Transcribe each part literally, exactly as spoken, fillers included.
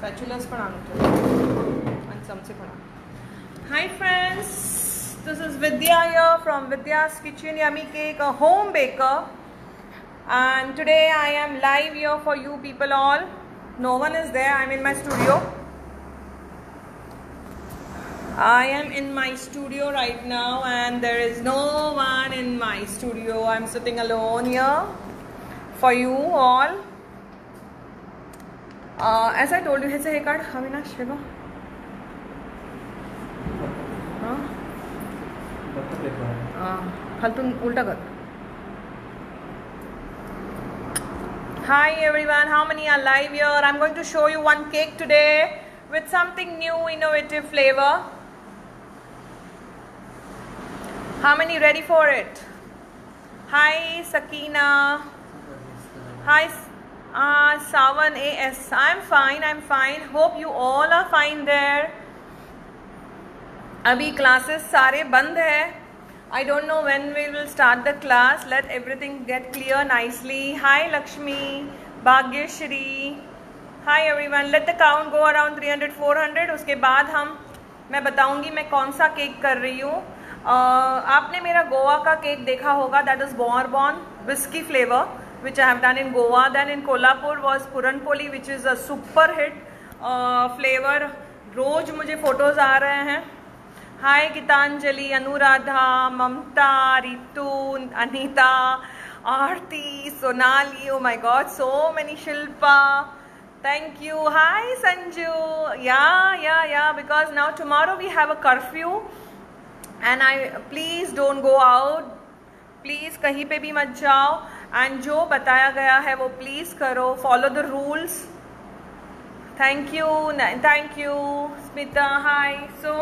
स्पैचुलस पण आणून ठेव आणि चमचे पण आण. Hi friends, this is Vidya here from Vidya's Kitchen Yummy Cake, a home baker, and today I am live here for you people all. No one is there, I'm in my studio. I am in my studio right now and there is no one in my studio. I'm sitting alone here for you all. Uh, as I told you, here's a hair card. Avinash, here go. Huh? Uh, Khaltun ulta kar. Hi everyone, how many are live here? I'm going to show you one cake today with something new, innovative flavor. How many ready for it? Hi Sakina. Hi uh, Savan A S. I'm fine, I'm fine. Hope you all are fine there. Abhi classes sare band hai. I don't know when we will start the class. Let everything get clear nicely. Hi Lakshmi, Bhagyashri. Hi everyone. Let the count go around three hundred, four hundred. उसके बाद हम मैं बताऊंगी मैं कौन सा cake कर रही हूँ. Uh, आपने मेरा गोवा का केक देखा होगा. That is bourbon whiskey flavor which I have done in Goa. Then in Kolhapur was puranpoli which is a super hit uh, flavor. रोज मुझे फोटोज आ रहे हैं. Hi Gitanjali, Anuradha, Mamta, Ritu, Anita, Aarti, Sonali. Oh my God, so many. Shilpa. Thank you. Hi Sanju. Yeah, yeah, yeah. Because now tomorrow we have a curfew. And I please don't go out. Please कहीं पे भी मत जाओ. And जो बताया गया है वो please करो. Follow the rules. Thank you. Thank you. Smita. Hi. So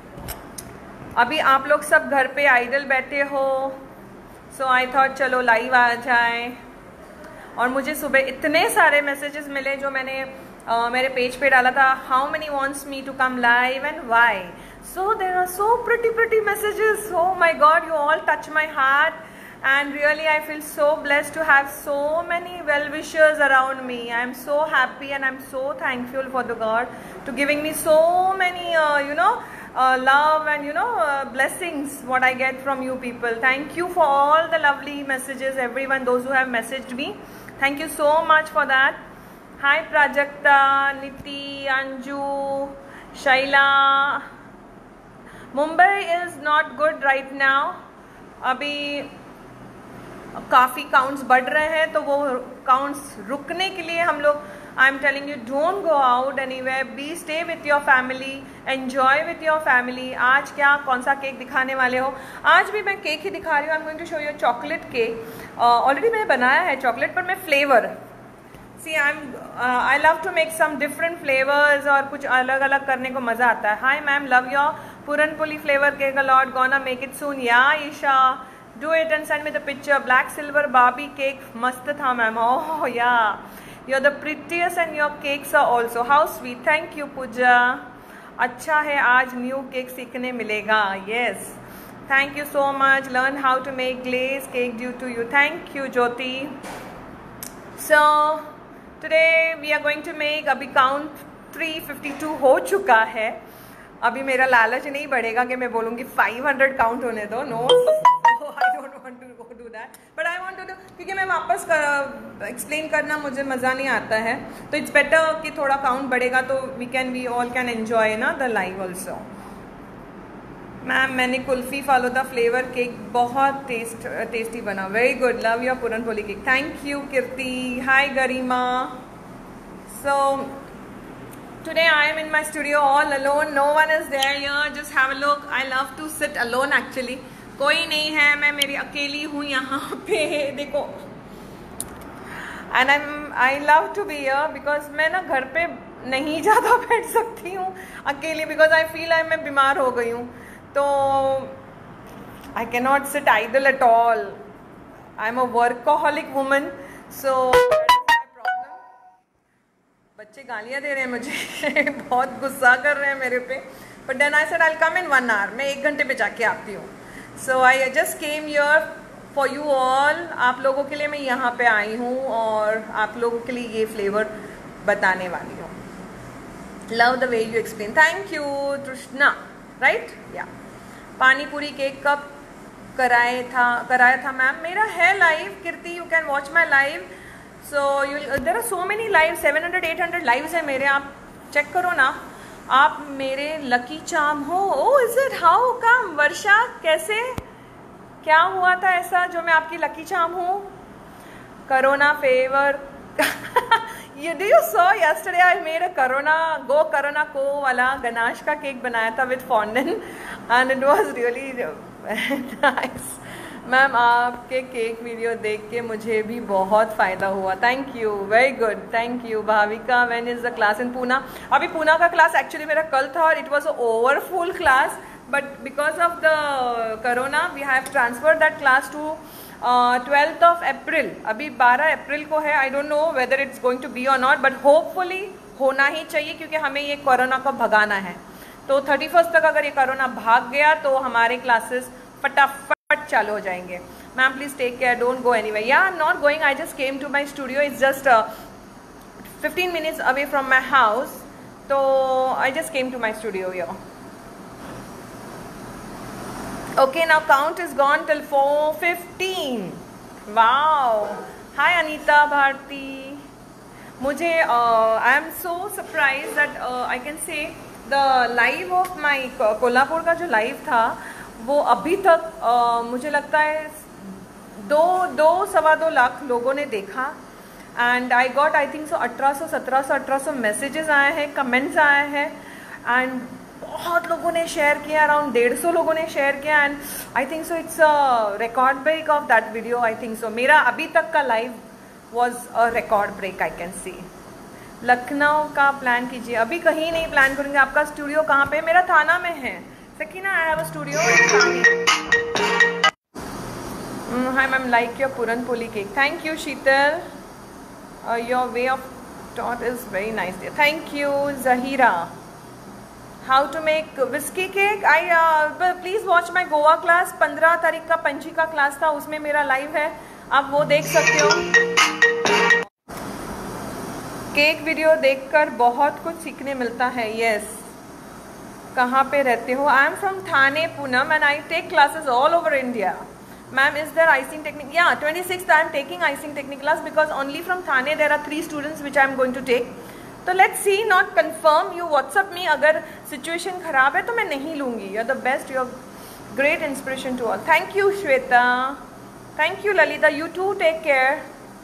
अभी आप लोग सब घर पे आइडल बैठे हो. So I thought चलो लाइव आ जाए. और मुझे सुबह इतने सारे मैसेजेस मिले जो मैंने uh, मेरे पेज पे डाला था. How many wants me to come live and why? So there are so pretty pretty messages. Oh my God, you all touch my heart. And really I feel so blessed to have so many well-wishers around me. I am so happy and I am so thankful for the God to giving me so many uh, you know uh, love and you know uh, blessings what I get from you people. Thank you for all the lovely messages, everyone, those who have messaged me. Thank you so much for that. Hi Prajakta, Niti, Anju, Shaila. Mumbai is not good right now. अभी काफ़ी counts बढ़ रहे हैं तो वो counts रुकने के लिए हम लोग I am telling you don't go out anywhere. Be stay with your family, enjoy with your family. आज क्या कौन सा केक दिखाने वाले हो? आज भी मैं केक ही दिखा रही हूँ. I am going to show you chocolate cake. Already मैंने बनाया है चॉकलेट पर मैं flavour see I am I love to make some different flavours और कुछ अलग अलग करने को मज़ा आता है. Hi ma'am, love your puranpoli flavor cake a lot. Gonna make it soon. Yeah Isha, do it and send me the picture. Black silver Barbie cake mast tha ma'am. Oh yeah, you're the prettiest and your cakes are also. How sweet. Thank you Pooja. अच्छा है आज new cake सीखने मिलेगा. Yes, thank you so much. Learn how to make glaze cake due to you. Thank you Jyoti. So today we are going to make. अभी count three fifty-two हो चुका है. अभी मेरा लालच नहीं बढ़ेगा कि मैं बोलूँगी five hundred काउंट होने दो. No, I don't want to do that, but I want to do, क्योंकि मैं वापस कर एक्सप्लेन करना मुझे मज़ा नहीं आता है. तो इट्स बेटर कि थोड़ा काउंट बढ़ेगा तो we can we all can enjoy ना द लाइव ऑल्सो. मैम मैंने कुल्फ़ी फालूदा फ्लेवर केक बहुत टेस्ट टेस्टी बना. Very good. Love your puranpoli cake. Thank you Kirti. Hi Garima. So today I am in my studio all alone. No one is there here. Just have a look. I love to sit alone actually. कोई नहीं है, मैं मेरी अकेली हूँ यहाँ पे. देखो. And I'm I love to be here because मैं ना घर पे नहीं ज़्यादा बैठ सकती हूँ अकेली because I feel I मैं बीमार हो गई हूँ. तो I cannot sit idle at all. I'm a workaholic woman. So बच्चे गालियाँ दे रहे हैं मुझे. बहुत गुस्सा कर रहे हैं मेरे पे. But then I said I will come in one hour. मैं एक घंटे पे जाके आती हूँ. So I just came here for you all. आप लोगों के लिए मैं यहाँ पे आई हूँ और आप लोगों के लिए ये फ्लेवर बताने वाली हूँ. Love the way you explain. Thank you Trishna. Right yeah. Pani पूरी केक कब कराए था कराया था मैम? मेरा है live Kirti. You can watch my live. So you there are so many live. Seven hundred eight hundred lives है मेरे. आप चेक करो ना. आप मेरे लकी चार्म हो. Oh is it? How come? Varsha कैसे? क्या हुआ था ऐसा जो मैं आपकी लकी चार्म हूँ? Corona favour. You do you saw yesterday I made a Corona go Corona को वाला गनाश का केक बनाया था with fondant and it was really nice. Ma'am आपके केक वीडियो देख के मुझे भी बहुत फ़ायदा हुआ. Thank you. Very good. Thank you. Bhavika when is the class in Poona? अभी पूना का क्लास एक्चुअली मेरा कल था और it was a overfull class but because of the corona we have transfer that class to twelfth of April. अभी बारह अप्रैल को है. I don't know whether it's going to be और नॉट बट होपफुली होना ही चाहिए क्योंकि हमें ये कोरोना को भगाना है. तो थर्टी फर्स्ट तक अगर ये कोरोना भाग गया तो हमारे क्लासेस फटाफट चालू हो जाएंगे. Ma'am please take care. Don't go anywhere. Yeah I am not going. I just came to my studio. It's just fifteen minutes away from my house. तो I just came to my studio your. Okay, now count is gone till four fifteen. Wow. Hi Anita Bharti. मुझे uh, I am so surprised that uh, I can say the live of my Kolhapur का जो live था वो अभी तक uh, मुझे लगता है दो दो सवा दो लाख लोगों ने देखा. And I got I think so अठारह सौ सत्रह सौ अठारह सौ मैसेजेस आए हैं, कमेंट्स आए हैं एंड बहुत लोगों ने शेयर किया. अराउंड डेढ़ सौ लोगों ने शेयर किया and I think so it's a record break of that video. I think so मेरा अभी तक का live was a record break. I can see. Lucknow का प्लान कीजिए. अभी कहीं नहीं प्लान करेंगे. आपका स्टूडियो कहाँ पे? मेरा थाना में है. Sakina I have a studio in Thane. Hi ma'am, like your puran poli cake. Thank you Sheetal. Your way of taught is very nice. Thank you Zahira. How to make whisky cake? I please watch my Goa class. पंद्रह तारीख का पंची का class था, उसमें मेरा live है, आप वो देख सकते हो. केक वीडियो देखकर बहुत कुछ सीखने मिलता है. Yes yes. कहाँ पे रहते हो? I am from Thane Poonam and I take classes all over India. Ma'am is there icing technique? Yeah twenty six I am taking icing technique class because only from Thane there are three students which I am going to take. तो let's see, not confirm. You WhatsApp me. अगर situation खराब है तो मैं नहीं लूँगी. You are the best. You are great inspiration to all. Thank you Shweta. Thank you Lalita. You too take care.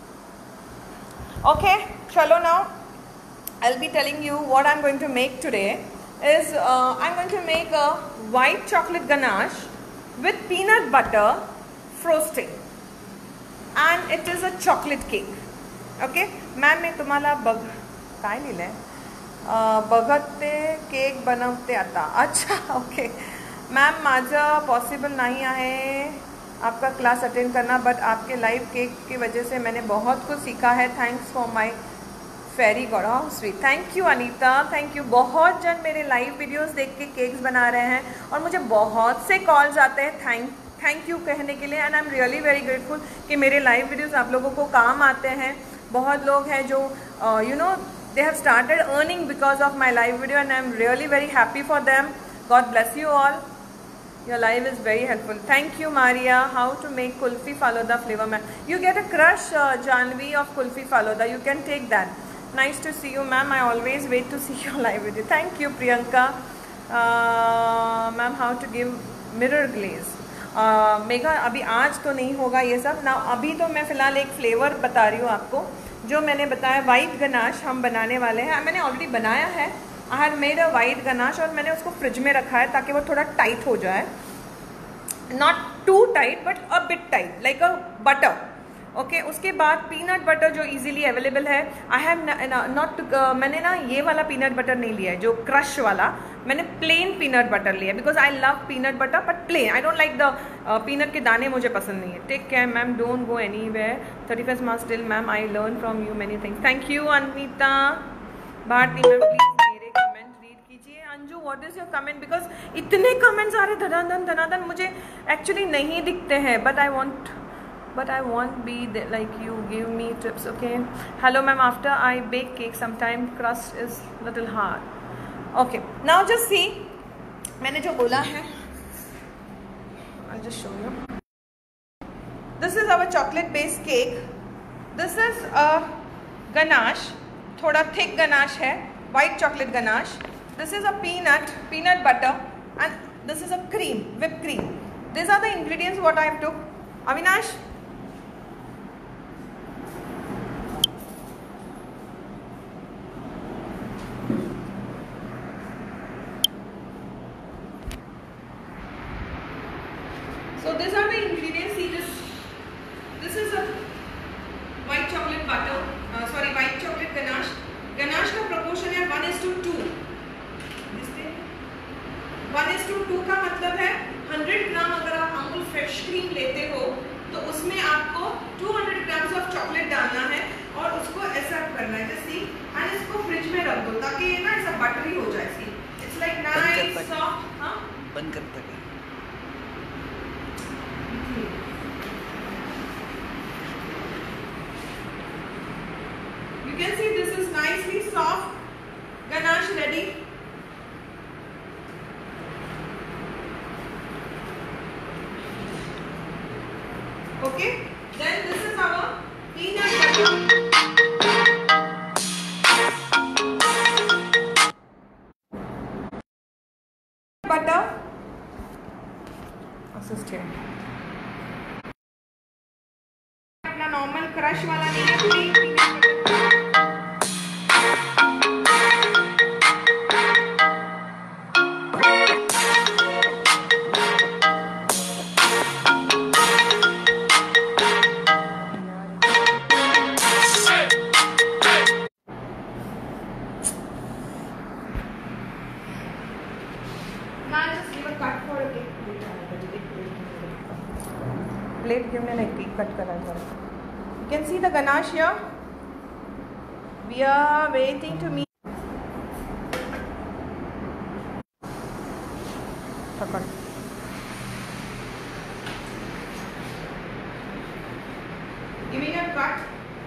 Okay चलो now I will be telling you what I am going to make today. Is I am going to make a white chocolate ganache with peanut butter frosting and it is a chocolate cake. Okay ma'am मी तुम्हाला बघ काय लिहिलंय? बघते cake बनवते आता. अच्छा okay ma'am, माझं पॉसिबल नहीं आहे आपका क्लास अटेंड करना बट आपके लाइव केक की वजह से मैंने बहुत कुछ सीखा है. Thanks for my fairy god. How sweet. Thank you Anita. Thank you. बहुत जन मेरे लाइव वीडियोस देख के केक्स बना रहे हैं और मुझे बहुत से कॉल्स आते हैं थैंक थैंक यू कहने के लिए and I am really very grateful कि मेरे लाइव वीडियोस आप लोगों को काम आते हैं. बहुत लोग हैं जो you know they have started earning because of my live video and I am really very happy for them. God bless you all. Your live is very helpful. Thank you Maria. How to make kulfi faluda flavor ma'am? You get a crush uh, Janvi of kulfi faluda. You can take that. Nice to see you ma'am. I always wait to see your live video. Thank you Priyanka. uh, ma'am how to give mirror glaze? uh, Megha अभी आज तो नहीं होगा ये सब ना. अभी तो मैं फ़िलहाल एक फ्लेवर बता रही हूँ आपको जो मैंने बताया. वाइट गनाश हम बनाने वाले हैं. मैंने ऑलरेडी बनाया है. I have made a white ganache और मैंने उसको फ्रिज में रखा है ताकि वो थोड़ा टाइट हो जाए. Not too tight but a bit tight like a butter. Okay उसके बाद पीनट बटर जो इजीली अवेलेबल है. आई हैव नॉट मैंने ना ये वाला पीनट बटर नहीं लिया है जो क्रश वाला. मैंने प्लेन पीनट बटर लिया because I love peanut butter but plain. I don't like the peanut के दाने मुझे पसंद नहीं है. Take care ma'am. Don't go anywhere. Thirty first March still ma'am I learn from you many things. Thank you Anita. Bharti ma'am please मेरे comment read कीजिए. Anju what is your comment? Because इतने comments आ रहे धनाधन धनाधन मुझे एक्चुअली नहीं दिखते हैं but I won't but I won't be like you. Give me tips, okay? Hello ma'am, after I bake cake sometime crust is little hard. Okay, now just see, मैंने जो बोला है, I'll just show you. This is our chocolate based cake. This is a ganache, थोड़ा thick ganache है, white chocolate ganache. This is a peanut, peanut butter, and this is a cream, whipped cream. These are the ingredients what I have took. Avinash? So these are the ingredients. See this. This is a white chocolate butter. Uh, sorry, white chocolate ganache. Ganache का proportion है one is to two. one is to two का मतलब है one hundred ग्राम अगर आप Amul fresh cream लेते हो तो उसमें आपको two hundred grams of chocolate डालना है और उसको ऐसा करना है जैसे एंड इसको फ्रिज में रख दो ताकि ये ना ऐसा बटरी हो जाए. See it's like nice soft. हां बंद कर तक you can see this is nicely soft ganache ready. Okay, then this is our peanut butter. Butter assistant. अपना नॉर्मल क्रश वाला नहीं है, plain peanut butter. Plate give me like cake cut kara hai. You can see the ganache here. We are waiting to meet. Pakad. Giving a cut.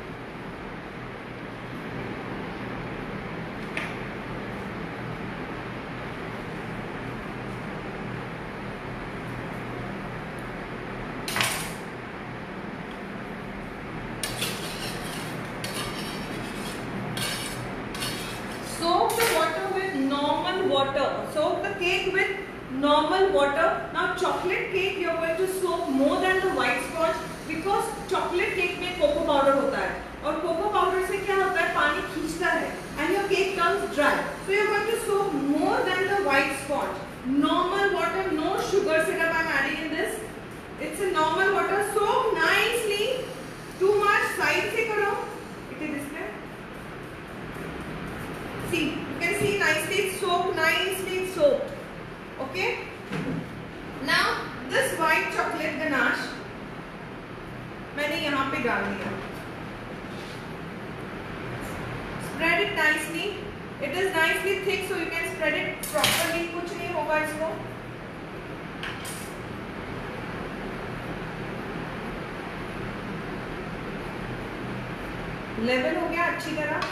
Soak the water with normal water. Soak the cake with normal water. Now chocolate cake you are going to soak more than the white sponge because chocolate cake में cocoa powder होता है और cocoa powder से क्या होता है पानी खींचता है and your cake turns dry. So you are going to soak more than the white sponge. Normal water, no sugar syrup I am adding in this. It's a normal water. Soak nicely. Too much side से करो. It is display. See, you can see nicely soaked, nicely soaked. Okay. Now this white chocolate ganache मैंने यहाँ पे डाल दिया. Spread it nicely. It is nicely thick, so you can spread it properly. कुछ नहीं होगा इसको. Level हो गया अच्छी तरह.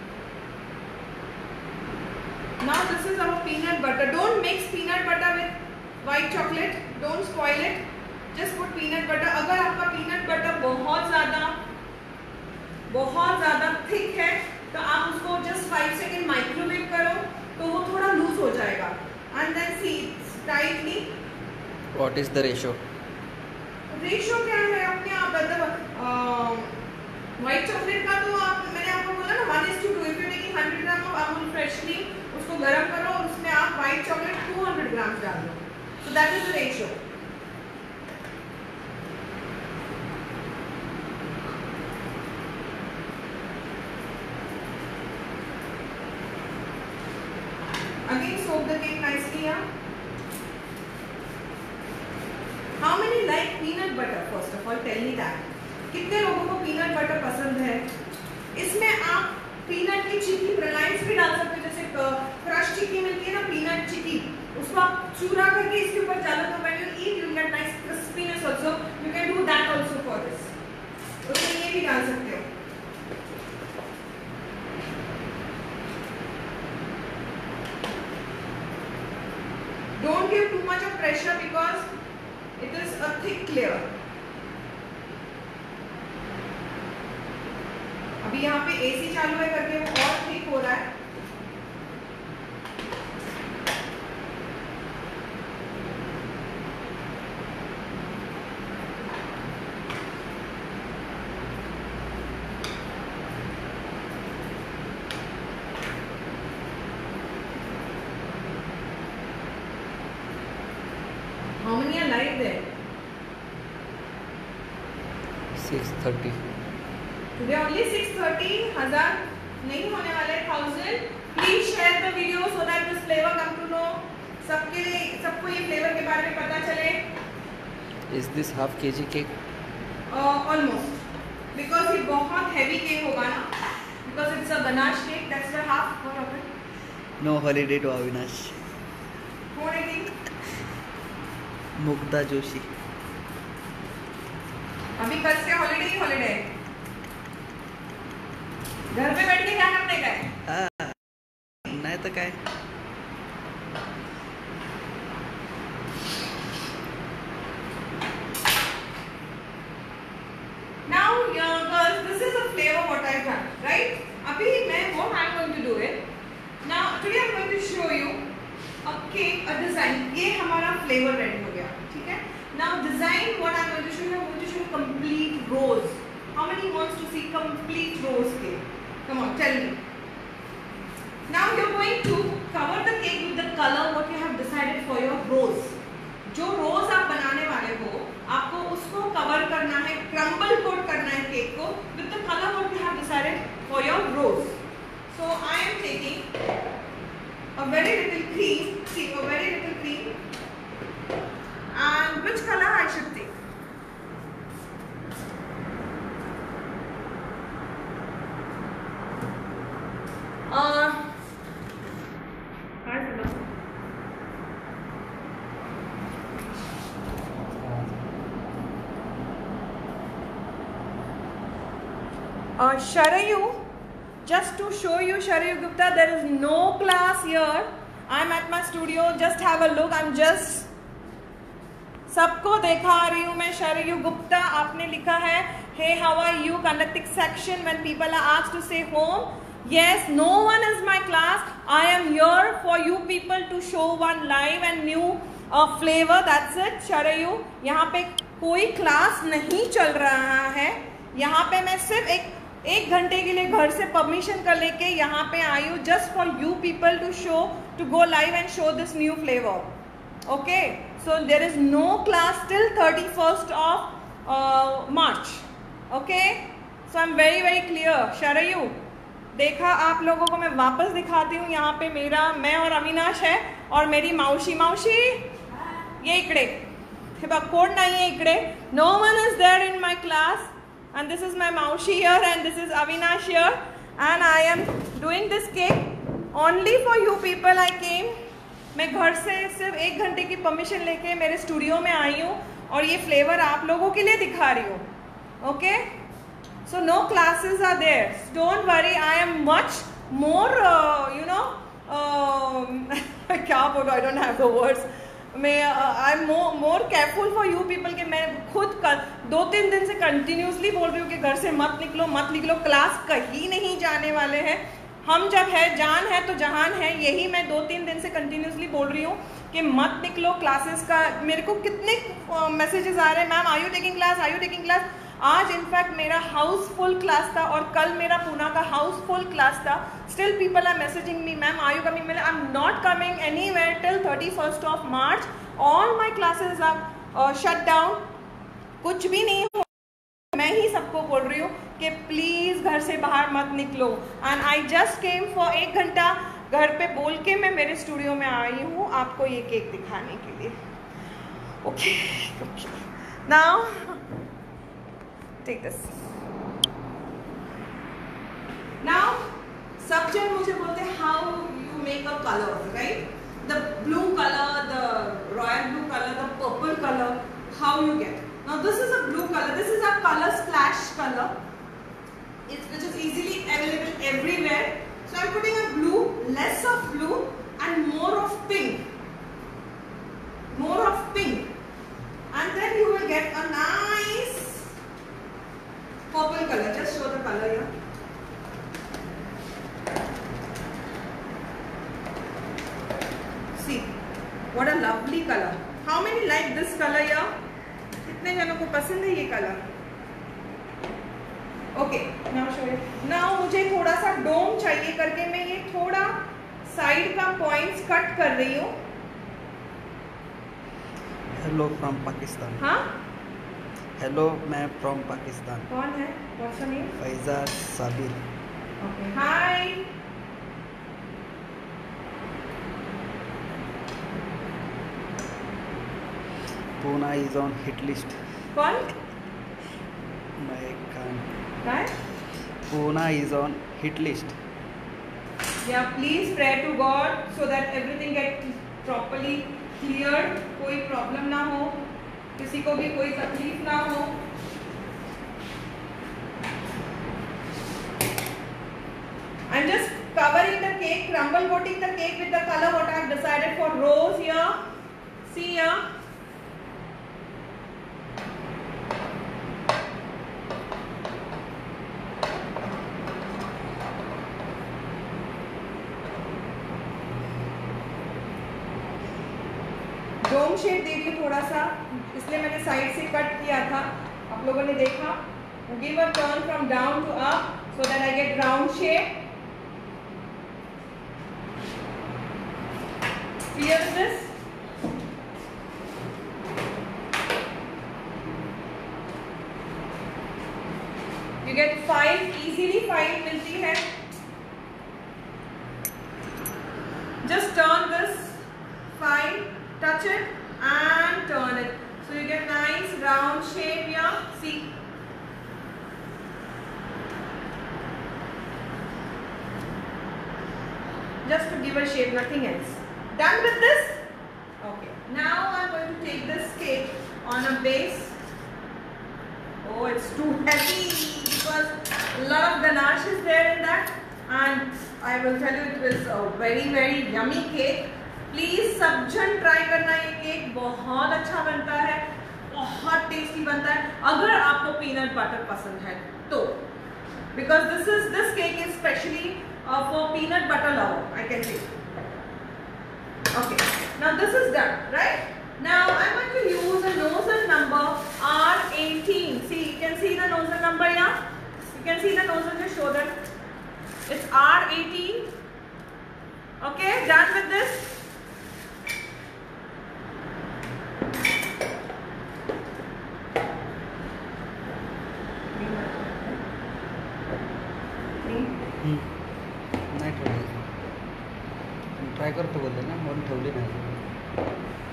Now this is our peanut butter. Don't mix peanut butter with white chocolate. Don't spoil it. Just put peanut butter. अगर आपका peanut butter बहुत ज़्यादा बहुत ज़्यादा thick है तो आप उसको just five second microwave करो तो वो थोड़ा loose हो जाएगा. And then see tightly. What is the ratio? Ratio क्या है अपने आप मतलब white chocolate का तो आप मैंने आपको बोला ना one is to two. If you taking one hundred grams of amul fresh cream उसको गरम करो और उसमें आप white chocolate two hundred grams डाल दो. So that is the ratio. Again soak the cake nicely here. How many like peanut butter? First of all, tell me that. कितने लोगों को peanut butter पसंद है? इसमें आप peanut की चिक्की प्रलाइंस भी डाल सकते हो जैसे क्रश चिक्की मिलती है ना peanut चिक्की उसको आप चूरा करके इसके ऊपर डालो तो when you eat you get nice crispiness also. You can do that also for this. उसमें ये भी डाल सकते हो. give too much of pressure because it is a thick layer. अभी यहाँ पे एसी चालू है करके वो और थिक हो रहा है. How many are live there? six thirty. Today only six thirty. हजार नहीं होने वाले thousand. Please share the video so that this flavor come to know. सबके सबको ये flavor के बारे में पता चले. Is this half kg cake? Uh, almost. Because ये बहुत heavy cake होगा ना. Because it's a ganache cake. That's the half. What of it? No holiday to Avinash. What I think? Mugdha Joshi. अभी कल से हॉलिडे ही हॉलिडे है. घर पे बैठ के क्या करने का है? हाँ, नहीं तो क्या है? Now, uh, girls, this is a flavor what I've done, right? अभी मैं what I'm going to do it. Now, today I'm going to show you a cake, a design. ये हमारा flavor ready हो गया, ठीक है? Now, design what I'm going to show you. I'm going to show you complete rose. How many wants to see complete rose cake? Come on, tell me. Now you're going to cover the cake with the color what you have decided for your rose. जो rose आप बनाने वाले हो, आपको उसको cover करना है, crumble coat करना है cake को with the color what you have decided for your rose. So I am taking a very little cream, see a very little cream, and which color I should take? Uh, uh, Sharayu, just to show you Sharayu Gupta, there is no class here. I'm at my studio. Just have a look. I'm just सबको देखा रही हूँ मैं. शरयू गुप्ता आपने लिखा है hey how are you conducting section when people are asked to say home. Yes, no one is my class. I am here for you people to show one live and new uh, flavor. That's it. Sharayu, यहाँ पे कोई class नहीं चल रहा है. यहाँ पे मैं सिर्फ एक एक घंटे के लिए घर से परमिशन कर लेके यहाँ पे आई हूँ just for you people to show to go live and show this new flavor. Okay, so there is no class till thirty-first of uh, March. Okay, so I'm very very clear. Sharayu, देखा आप लोगों को मैं वापस दिखाती हूँ. यहाँ पे मेरा मैं और अविनाश है और मेरी माउशी माउशी ये इकडे कोड नहीं है इकडे. No one is there in my class and this is my maushi here and this is Avinash here and I am doing this cake only for you people. I came, मैं घर से सिर्फ एक घंटे की परमिशन लेके मेरे studio में आई हूँ और ये फ्लेवर आप लोगों के लिए दिखा रही हूँ. Okay, so no classes are there. Don't worry, I am much more you know क्या बोलो, I don't have the words. मैं I am more careful for you people कि मैं खुद कर, दो तीन दिन से कंटिन्यूसली बोल रही हूँ कि घर से मत निकलो मत निकलो, क्लास कहीं नहीं जाने वाले हैं. हम जब है जान है तो जहान है, यही मैं दो तीन दिन से कंटिन्यूसली बोल रही हूँ कि मत निकलो क्लासेस का. मेरे को कितने मैसेजेस आ रहे हैं, ma'am are you taking class, are you taking class. आज इनफैक्ट मेरा हाउसफुल क्लास था और कल मेरा पूना का हाउसफुल क्लास था. Still people are messaging me, ma'am are you coming. I am not coming anywhere till thirty first of March. All my classes are shut down. कुछ भी नहीं हो, मैं ही सबको बोल रही हूँ कि प्लीज़ घर से बाहर मत निकलो. And I just came for एक घंटा घर पे बोल के मैं मेरे स्टूडियो में आई हूँ आपको ये केक दिखाने के लिए. Okay okay, now take this. Now सब जन मुझे बोलते हैं how you make a colour, right? The blue colour, the royal blue colour, the purple colour, how you get. Now this is a blue color. This is a color splash color. It's which is easily available everywhere. So I'm putting a blue, less of blue and more of pink. What a lovely color. How many like this color here? कितने जनों को पसंद है ये colour? Okay, now show it. Now मुझे थोड़ा सा डोम चाहिए करके मैं ये थोड़ा साइड का पॉइंट्स कट कर रही हूँ. Hello from Pakistan. हाँ, हेलो, मैं फ्रॉम पाकिस्तान. कौन है? What's your name? Faiza Sabir. Okay, hi. Poona is on hit list. कौन? मैं कान. काय? Poona is on hit list. Yeah, please pray to God so that everything get properly cleared. कोई प्रॉब्लम ना हो, किसी को भी कोई तकलीफ ना हो. I'm just covering the cake, crumble coating the cake with the color what I have decided for rose here. See here. Dome shape दे रही हूँ थोड़ा सा, इसलिए मैंने साइड से कट किया था. आप लोगों ने देखा. Give a turn from down to up so that I get round shape. Clear this? You get five easily. Five मिलती है. Just turn this five. Touch it and turn it. So you get nice round shape here. See. Just to give a shape, nothing else. Done with this? Okay. Now I'm going to take this cake on a base. Oh, it's too heavy because a lot of ganache is there in that. And I will tell you, it was a very, very yummy cake. प्लीज सब जन try करना. ये cake बहुत अच्छा बनता है, बहुत टेस्टी बनता है अगर आपको पीनट बटर पसंद है तो. Because this is this cake is specially for peanut butter lover, I can say. Okay, now this is done, right? Now I want to use a nozzle number R eighteen. See, you can see the nozzle number here. You can see the nozzle, just show that. It's R eighteen. Okay, done with this. नाही ठेवले. Try करतो बोलले ना, म्हणून ठेवली नाही.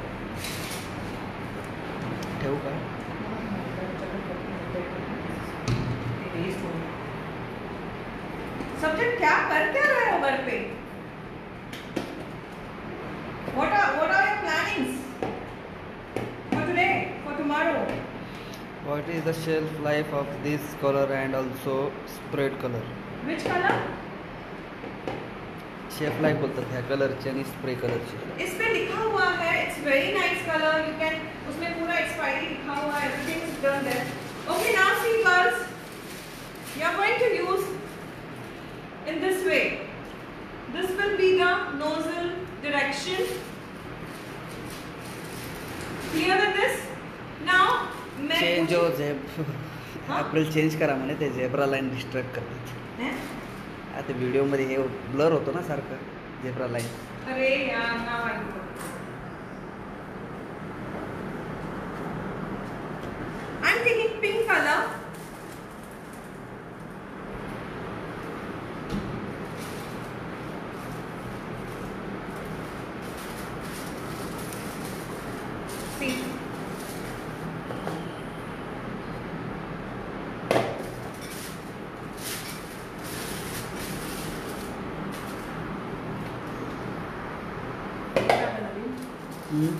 ठेवू का? सब्जेक्ट क्या कर क्या रहे हो घर पे? What are what are your plannings for today, for tomorrow? What is the shelf life of this color and also spread color? Which color? Chef life बोलतात ह्या कलरची आणि स्प्रे कलरची. इस पे लिखा हुआ है, it's very nice colour. You can, उसमें पूरा एक्सपायरी लिखा हुआ है, everything is done there. Okay, now see girls, you are going to use in this way. This will be the nozzle direction. Clear with this? Now change हो जेब अप्रैल change करा म्हणे, ते झेब्रा लाईन डिस्ट्रॅक्ट करतात. आता video मध्ये हे blur होतो ना सारखं झेब्रा लाईन. अरे यार, now I know. I'm taking pink color. See. Hmm.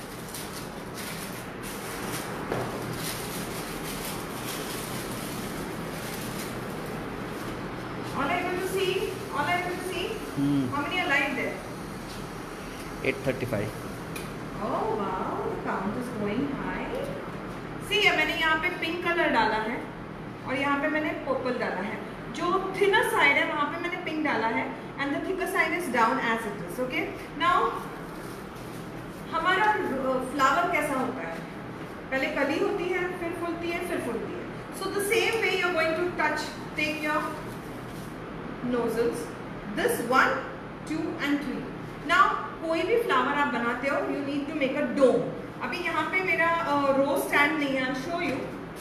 All I want to see, all I want to see. Hmm. How many are live there? eight thirty-five. Oh wow, count is going high. See, मैंने यहाँ पे pink colour डाला है और यहाँ पे मैंने purple डाला है. जो थिनर साइड है वहाँ पे मैंने पिंक डाला है, and the thicker side is down as it is. Okay. Now, हमारा फ्लावर कैसा होता है, पहले कली होती है, फिर फूलती है, फिर फूलती है. So the same way you are going to touch, take your nozzles, this one, two and three. Now कोई भी फ्लावर आप बनाते हो, you need to make a dome. अभी यहाँ पे मेरा रोज स्टैंड नहीं है, शो यू.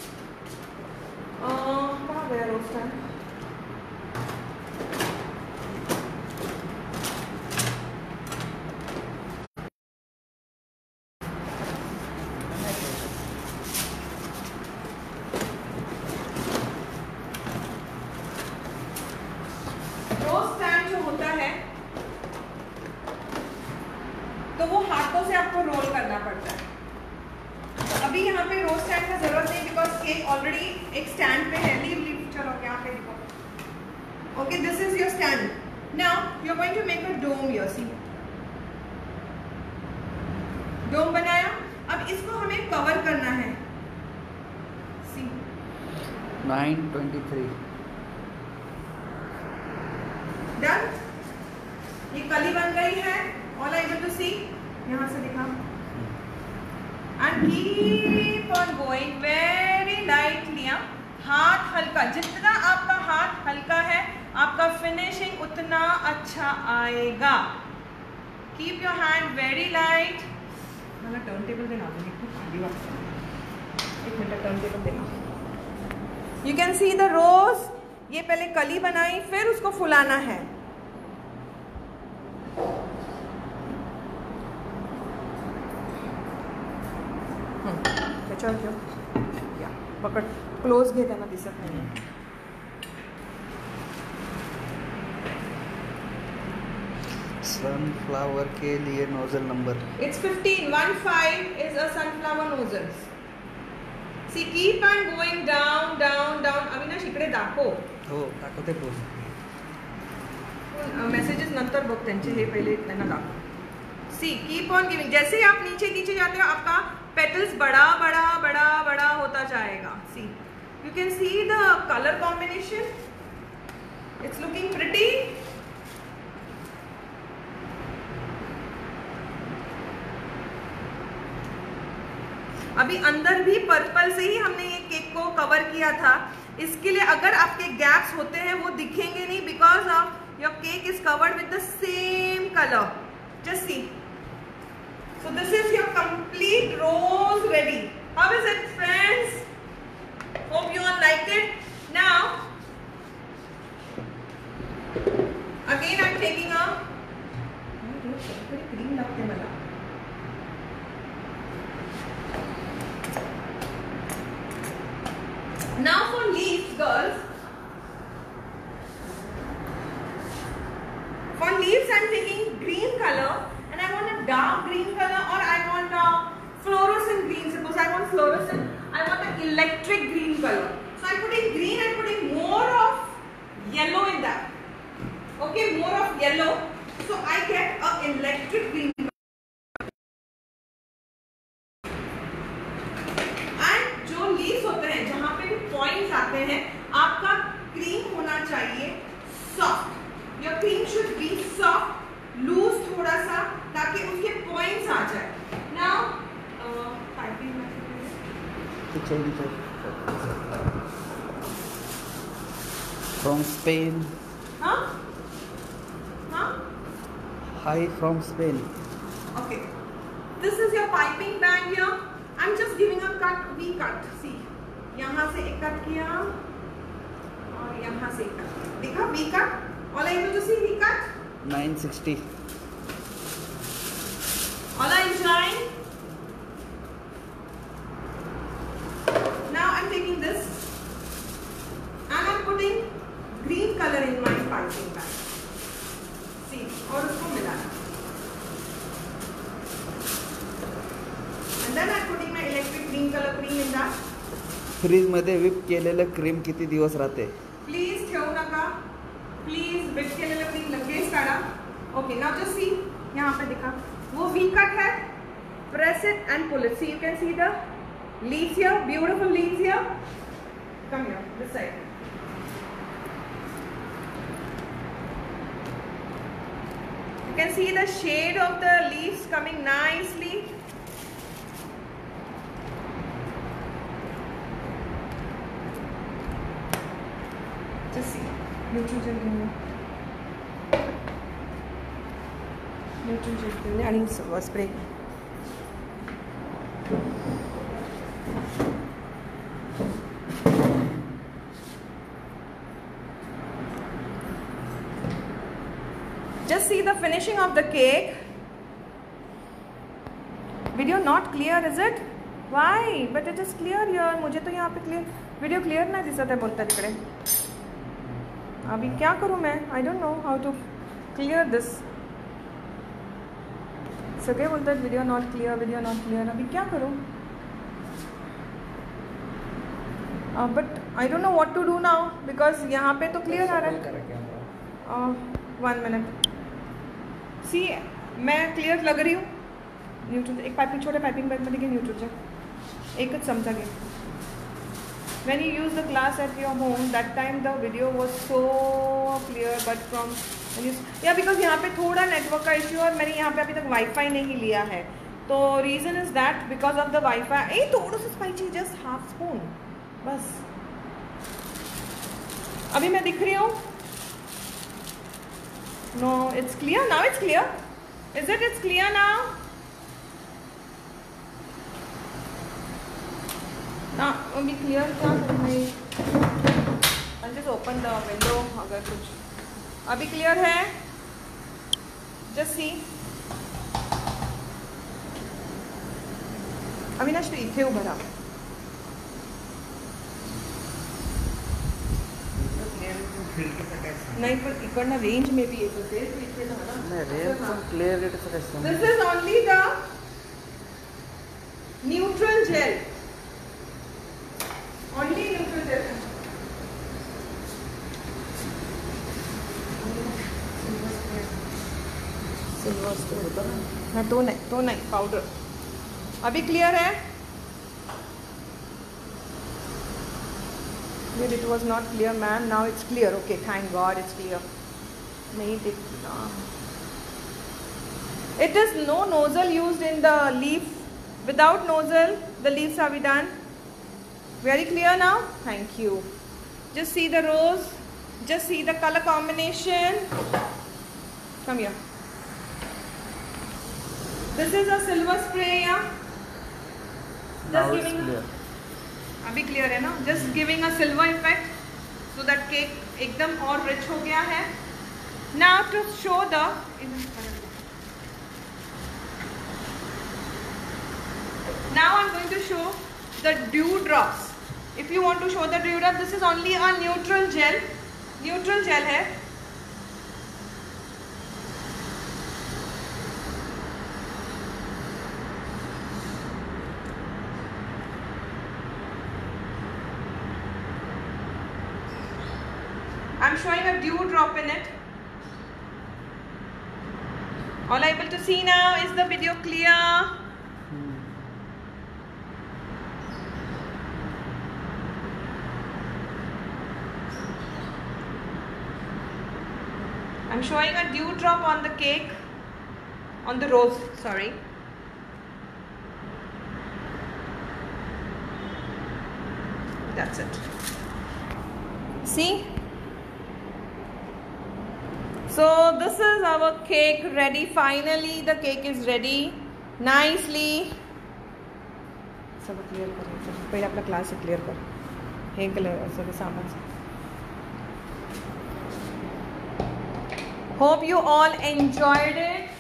कहाँ गया रोज स्टैंड? रोज स्टैंड जो होता है तो वो हाथों से आपको रोल करना पड़ता है. तो अभी यहाँ पे रोज स्टैंड का जरूरत नहीं, बिकॉज केक ऑलरेडी एक स्टैंड पे है. लीव लीव चलो यहाँ पे देखो. Okay, this is your stand. Now you are going to make a dome here. See, dome बनाया. अब इसको हमें कवर करना है. See, nine twenty three. Done. ये कली बन गई है. All I able to see, यहाँ से दिखा. And keep on going very lightly. हाथ हल्का, जितना आपका हाथ हल्का है आपका फिनिशिंग उतना अच्छा आएगा. Keep your hand very light. मला टर्न टेबल देना, एक मिनट टर्न टेबल देना. You can see the rose. ये पहले कली बनाई, फिर उसको फुलाना है. चल क्यों या पकड़, क्लोज घे त्यांना दिसत नाही. सनफ्लावर के लिए nozzle number it's fifteen. One five is a sunflower nozzles. See, keep on going down down down. Avinash इकडे दाखव. हो दाखवते पोज. मेसेजेस नंतर बघ त्यांचे, हे पहिले त्यांना दाखव. See, keep on giving. जैसे ही आप नीचे नीचे जाते हो आपका पेटल्स बड़ा बड़ा बड़ा बड़ा होता जाएगा. See, you can see the colour combination. It's looking pretty. अभी अंदर भी पर्पल से ही हमने ये केक को कवर किया था. इसके लिए अगर आपके गैप्स होते हैं वो दिखेंगे नहीं, because of your cake is covered with the same colour. Just see. So this is your complete rose ready. How is it, friends? Hope you all liked it. Now, again I'm taking a. Green लगते मला. Now for leaves, girls. For leaves, I'm taking green color. And I want a dark green color, or I want a fluorescent green. Suppose I want fluorescent, I want an electric green color. So I'm putting green, I'm putting more of yellow in that. Okay, more of yellow. So I get a electric green color. And जो leaves होते हैं, जहाँ पे भी points आते हैं, आपका cream होना चाहिए soft. Your cream should be soft. Loose थोड़ा सा, ताकि उसके पॉइंट्स आ जाए. Now piping from Spain. हाँ हाँ hi from Spain. Okay, this is your piping bag here. I am just giving a cut, we cut. See, यहाँ से एक कट किया और यहाँ से एक कट. देखा, we cut. All I able to see we cut. Nine sixty. All are enjoying? Now I'm taking this and I'm putting green color in my piping bag. See, और उसको मिलाना. And then I'm putting my electric green color cream in that. Fridge मध्ये whip केलेलं cream किती दिवस राहते? Please ठेवू नका. Please whip केलेलं क्रीम लगेच काढा. Okay, now just see. यहाँ पे दिखा. वो V cut है. Press it and pull it. See, you can see the leaves here. Beautiful leaves here. Come here, this side. You can see the shade of the leaves coming nicely. Just see. Neutral gel देंगे. Neutral gel देंगे आणि spray. Just see the finishing of the cake. Video not clear, is it? Why? But it is clear here. मुझे तो यहाँ पे clear video clear नहीं दिसता है बोलता तिकडे. अभी क्या करूँ मैं? I don't know how to clear this. सगळे बोलतात video not clear, video not clear. अभी क्या करूँ? Uh, but I don't know what to do now because यहाँ पे तो clear आ रहा है. Uh, one minute. सी मैं क्लियर लग रही हूँ. न्यूट्रल एक पाइपिंग छोटे पाइपिंग बैग में देखिए न्यूट्रल जेल एक चमचा के. When you use the class at your home that time the video was so clear but from या बिकॉज यहाँ पे थोड़ा नेटवर्क का इश्यू और मैंने यहाँ पे अभी तक वाईफाई नहीं लिया है तो reason is that because of the WiFi. ए थोड़ा सा स्पाइसी जस्ट हाफ स्पून बस. अभी मैं दिख रही हूँ. No, it's clear now. It's clear. Is it? It's clear now. Now, अभी clear क्या करना है? I'll just open the window अगर कुछ. अभी clear है? Just see. अविनाश तू इथे उभा रहा. नहीं पर इकडनं रेंज में भी येत होते तो इथे झाला नाही रेंज पण क्लिअर रेटचं काय सांग. This is only the neutral gel. Only neutral gel. Silver spray होता ना. हाँ तो नहीं तो नहीं पाउडर. अभी क्लियर है. It was not clear, ma'am. Now it's clear. Okay, thank God it's clear. Made it. It is no nozzle used in the leaf. Without nozzle, the leaves are be done. Very clear now. Thank you. Just see the rose. Just see the color combination. Come here. This is a silver spray, yeah. Just now it's giving. Clear. अभी clear है ना. Just giving a silver effect so that cake एकदम और rich हो गया है. Now to show the now I am going to show the dew drops. If you want to show the dew drop this is only a neutral gel. Neutral gel है. I'm showing a dew drop in it. All able to see now? Is the video clear? Hmm. I'm showing a dew drop on the cake, on the rose, sorry. That's it. See? So this is our cake ready. Finally the cake is ready nicely. सब clear कर. पहले अपना class clear कर. हे colour सब सामान से. Hope you all enjoyed it.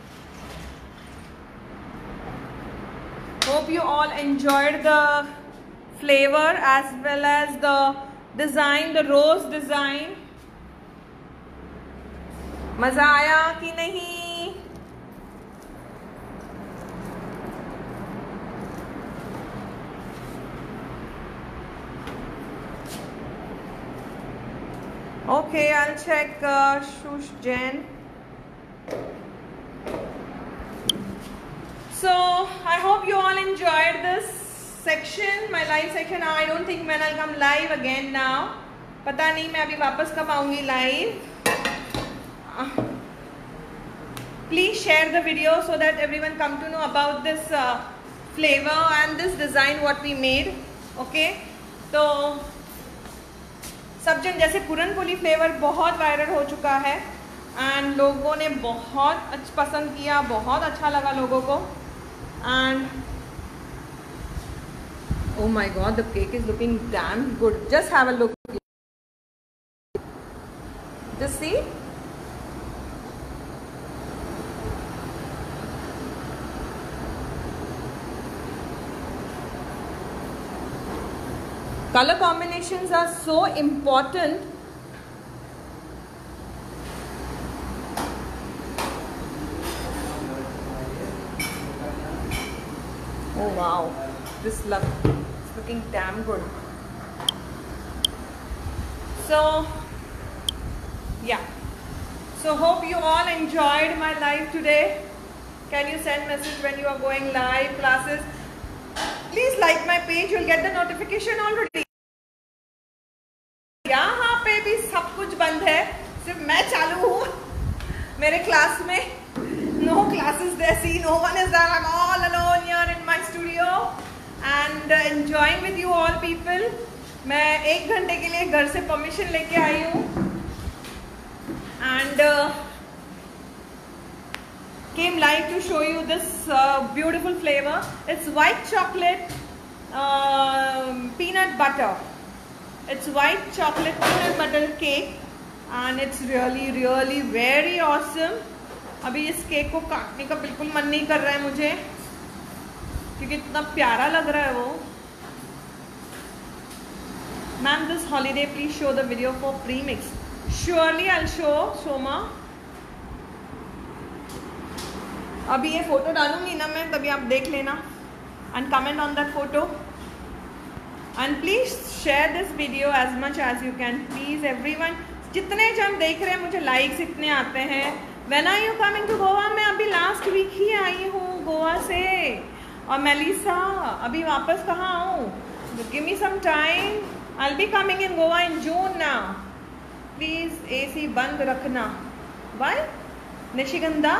Hope you all enjoyed the flavor as well as the design, the rose design. मजा आया कि नहीं? Okay, I'll check uh, Shush Jen. So I hope you all enjoyed this section, my live section. Now I don't think when I'll come live again now. पता नहीं मैं अभी वापस कब आऊँगी live. share the video so that everyone come to know about this uh, flavor and this design what we made. Okay, तो सब जन जैसे पूरनपोली फ्लेवर बहुत वायरल हो चुका है एंड लोगों ने बहुत अच्छा पसंद किया, बहुत अच्छा लगा लोगों को. And oh my god, the cake is looking damn good. Just have a look. Just see. Color combinations are so important. Oh wow, this look is looking damn good. So yeah, so hope you all enjoyed my live today. Can you send message when you are going live classes? Please like my page, you'll get the notification already. यहाँ पे भी सब कुछ बंद है, सिर्फ मैं चालू हूँ. मेरे क्लास में no classes there, see, no one is there. I'm all alone here in my studio and uh, enjoying with you all people. मैं एक घंटे के लिए घर से परमिशन लेके आई हूँ and uh, came live to show you this uh, beautiful flavor. It's white chocolate uh, peanut butter. It's white chocolate peanut butter cake and it's really really very awesome. अभी इस केक को काटने का बिल्कुल मन नहीं कर रहा है मुझे क्योंकि इतना प्यारा लग रहा है वो. Ma'am this holiday please show the video for premix. Surely I will show Shoma. अभी ये फोटो डालूंगी ना मैं, तभी आप देख लेना and comment on that photo and please share this video as much as you can please everyone. जितने जन देख रहे हैं मुझे लाइक्स इतने आते हैं. When are you coming to Goa? मैं अभी लास्ट वीक ही आई हूँ गोवा से. और मेलिसा अभी वापस कहाँ आऊँ? Give me some time. I'll be coming in Goa in June now. Please A C बंद रखना. Why? Nishigandha.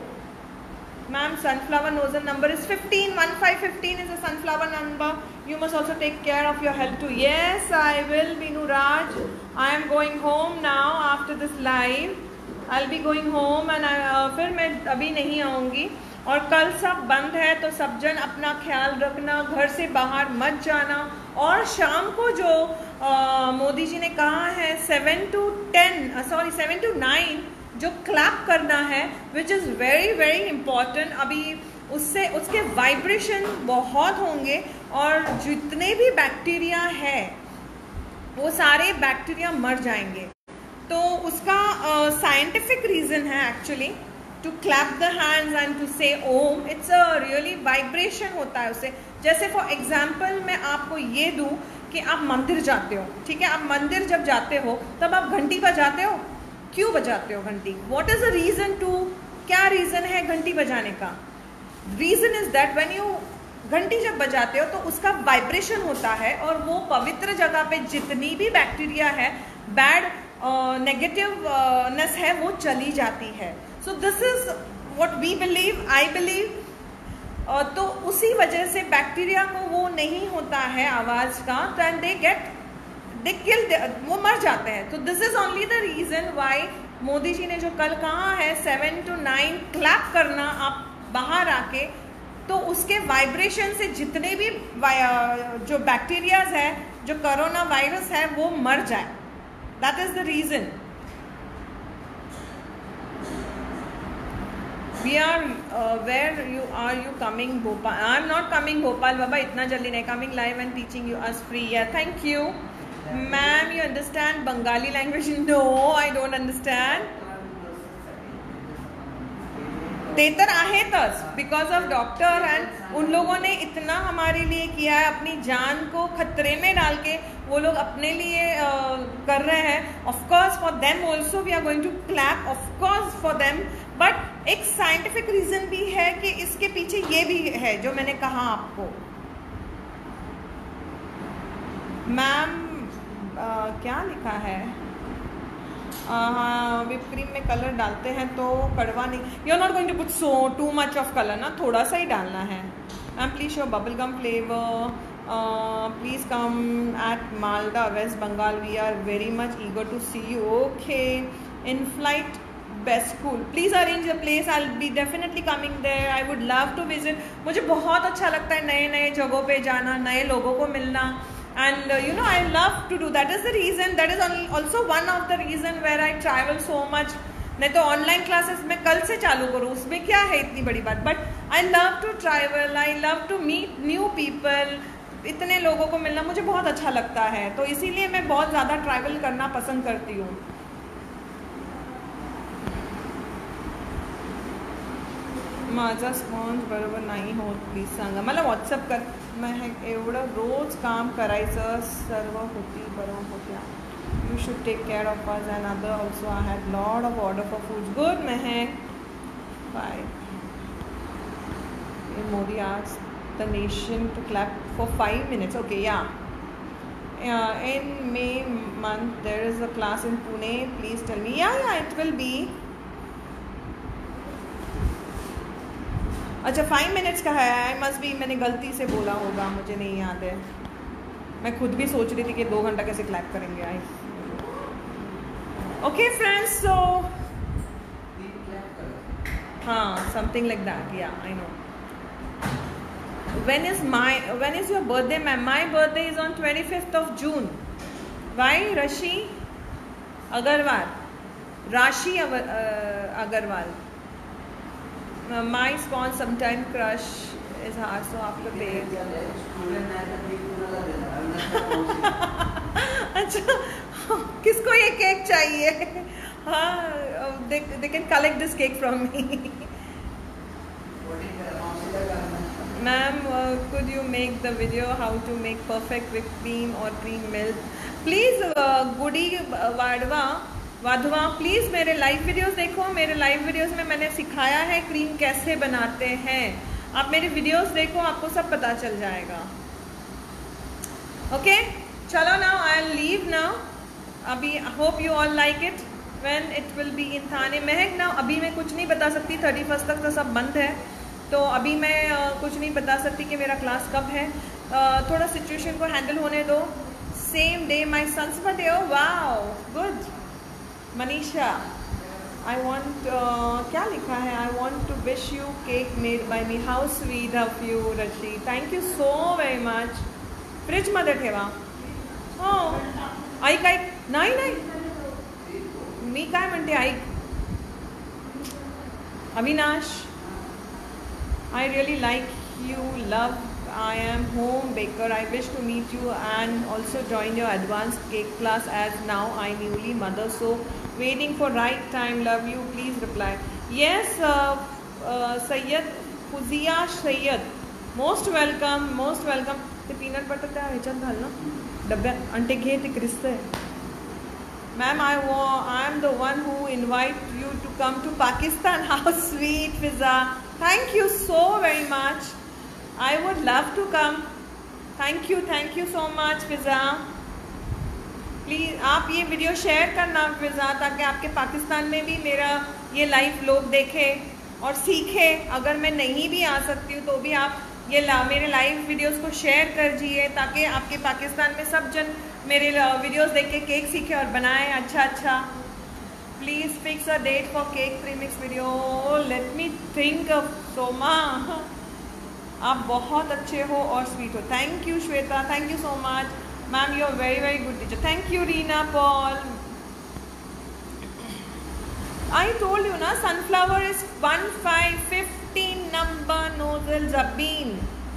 Ma'am, sunflower nozzle number is fifteen. one five fifteen is a sunflower number. You must also take care of your health too. Yes, I will, Binu Raj. I am going home now after this live. I'll be going home and I, uh, फिर मैं अभी नहीं आऊँगी. और कल सब बंद है तो सब जन अपना ख्याल रखना, घर से बाहर मत जाना. और शाम को जो uh, मोदी जी ने कहा है seven to ten sorry seven to nine जो क्लैप करना है which is very very important. अभी उससे उसके वाइब्रेशन बहुत होंगे और जितने भी बैक्टीरिया है वो सारे बैक्टीरिया मर जाएंगे. तो उसका साइंटिफिक रीज़न है actually to clap the hands and to say Om. It's a really vibration होता है उससे. जैसे फॉर एग्जांपल मैं आपको ये दूं कि आप मंदिर जाते हो, ठीक है, आप मंदिर जब जाते हो तब आप घंटी बजाते हो. क्यों बजाते हो घंटी? What is the reason to, क्या रीज़न है घंटी बजाने का? Reason is that when you घंटी जब बजाते हो तो उसका वाइब्रेशन होता है और वो पवित्र जगह पे जितनी भी बैक्टीरिया है, बैड नेगेटिवनेस है, वो चली जाती है. So this is what we believe, I believe. तो उसी वजह से बैक्टीरिया को वो नहीं होता है आवाज़ का, तो एंड दे गेट दे किल, वो मर जाते हैं. तो this is only the reason why Modi ji ने जो कल कहा है सेवन टू नाइन क्लैप करना आप बाहर आके, तो उसके वाइब्रेशन से जितने भी जो बैक्टीरियाज है, जो कोरोना वायरस है, वो मर जाए. That is the reason. We are where you are you coming Bhopal? I am not coming Bhopal बाबा, इतना जल्दी नहीं. Coming live and teaching you us free. Yeah thank you ma'am. You understand Bengali language? No, I don't understand. ते तर आहेतच because of doctor and उन लोगों ने इतना हमारे लिए किया है, अपनी जान को खतरे में डाल के वो लोग अपने लिए uh, कर रहे हैं. Of course for them also we are going to clap, of course for them. But एक साइंटिफिक रीजन भी है कि इसके पीछे ये भी है जो मैंने कहा आपको. मैम uh, क्या लिखा है? हाँ, whipped cream में कलर डालते हैं तो कड़वा नहीं. You are not going to put so too much of color ना, थोड़ा सा ही डालना है. And please show bubblegum flavor. Uh, please come at Malda, West Bengal. We are very much eager to see you. Okay. In flight best school. Please arrange a place. I'll be definitely coming there. I would love to visit. मुझे बहुत अच्छा लगता है नए नए जगहों पे जाना, नए लोगों को मिलना. And uh, you know, I love to do. That is the reason. That is also one of the reason where I travel so much. नहीं तो ऑनलाइन क्लासेस मैं कल से चालू करूँ, उसमें क्या है इतनी बड़ी बात. But I love to travel, I love to meet new people. इतने लोगों को मिलना मुझे बहुत अच्छा लगता है, तो इसीलिए मैं बहुत ज़्यादा ट्रैवल करना पसंद करती हूँ. माझा स्पॉन्ज बरोबर नाही होत, प्लीज सांगा. मला व्हॉट्सअप कर. मैं एवढं रोज काम करायचं, सर्व होती बरोबर होत्या. You should take care of us and other also. I had lot of order for foods. Good, Mehak. Bye. Modi asked the nation to clap for five minutes. Okay, yeah. Uh, in May month there is a class in Pune. Please tell me. Yeah, yeah, it will be. अच्छा, five minutes का है. I must be, मैंने गलती से बोला होगा, मुझे नहीं याद है. मैं खुद भी सोच रही थी कि दो घंटा कैसे क्लैप करेंगे. आई ओके फ्रेंड्स, सो हाँ, something like that. Yeah I know. When is my when is your birthday ma'am? My birthday is on twenty fifth of June. Why? Rashi Agrawal. राशि Agarwal. Uh, my spawn sometime crush is hard, so after pay. अच्छा, किसको ये cake चाहिए? हाँ, they they can collect this cake from me. Ma'am, uh, could you make the video how to make perfect whipped cream or cream milk? Please, uh, Goody Vadwa. Wadhwa, please मेरे live videos देखो. मेरे live videos में मैंने सिखाया है cream कैसे बनाते हैं. आप मेरे वीडियोस देखो, आपको सब पता चल जाएगा. ओके, चलो now I will leave now. अभी hope you all like it when it will be in Thane. Mehak now अभी मैं कुछ नहीं बता सकती, थर्टी फर्स्ट तक तो सब बंद है, तो अभी मैं uh, कुछ नहीं बता सकती कि मेरा क्लास कब है. uh, थोड़ा सिचुएशन को हैंडल होने दो. Same day my son's birthday. Oh wow, good. Manisha, I want, क्या लिखा है? I want to wish you cake made by me. How sweet of you Rashi. Thank you so very much. फ्रीजमध्ये ठेवा. हो, ऐक ऐक. नाही नाही, मी काय म्हणते ऐक. Avinash, I really like you, love. I am home baker. I wish to meet you and also join your advanced cake class as now I newly mother. So waiting for right time. Love you. Please reply. Yes, uh, uh, Sayyed Fuzia Sayyed. Most welcome. Most welcome. ते peanut butter त्या ह्याच्यात घाल ना डब्यात आणि ते घे, ते क्रिस्त आहे. Ma'am, I want, I am the one who invite you to come to Pakistan. How sweet, Fiza. Thank you so very much. I would love to come. Thank you, thank you so much, Fiza. Please, आप ये video share करना फिजा, ताकि आपके पाकिस्तान में भी मेरा ये live लोग देखें और सीखें. अगर मैं नहीं भी आ सकती हूँ तो भी आप ये ला मेरे लाइव वीडियोस को शेयर कर दीजिए, ताकि आपके पाकिस्तान में सब जन मेरे वीडियोस देख के केक सीखे और बनाएं अच्छा अच्छा. Please fix a date for cake premix video. Let me think of. Soma, आप बहुत अच्छे हो और स्वीट हो. Thank you Shweta, thank you so much. Ma'am, you are very very good teacher. Thank you Reena Paul. I told you ना, sunflower is one five fifteen number nozzle Jabeen.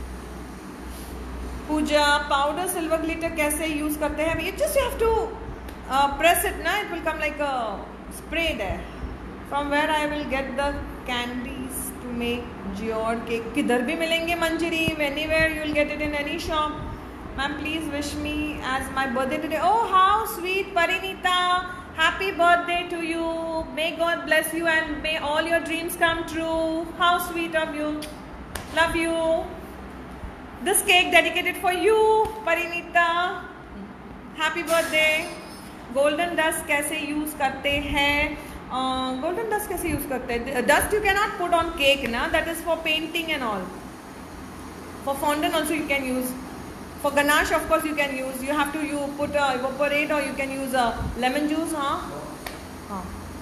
Pooja, powder silver glitter कैसे use करते हैं? You just have to press it ना, it will come like a spray there. From where I will get the candies to make geode cake? किधर भी मिलेंगे Manjari. Anywhere you will get it in any shop. Ma'am, please wish me as my birthday today. Oh how sweet. Parineeta, happy birthday to you. May God bless you and may all your dreams come true. How sweet of you. Love you. This cake dedicated for you, Parinita. Happy birthday. Golden dust कैसे use करते हैं? Golden dust कैसे use करते हैं? Dust you can not put on cake ना, that is for painting and all. For fondant also you can use. For ganache of course you can use. You have to you put a evaporate or you can use a lemon juice. Huh? Huh.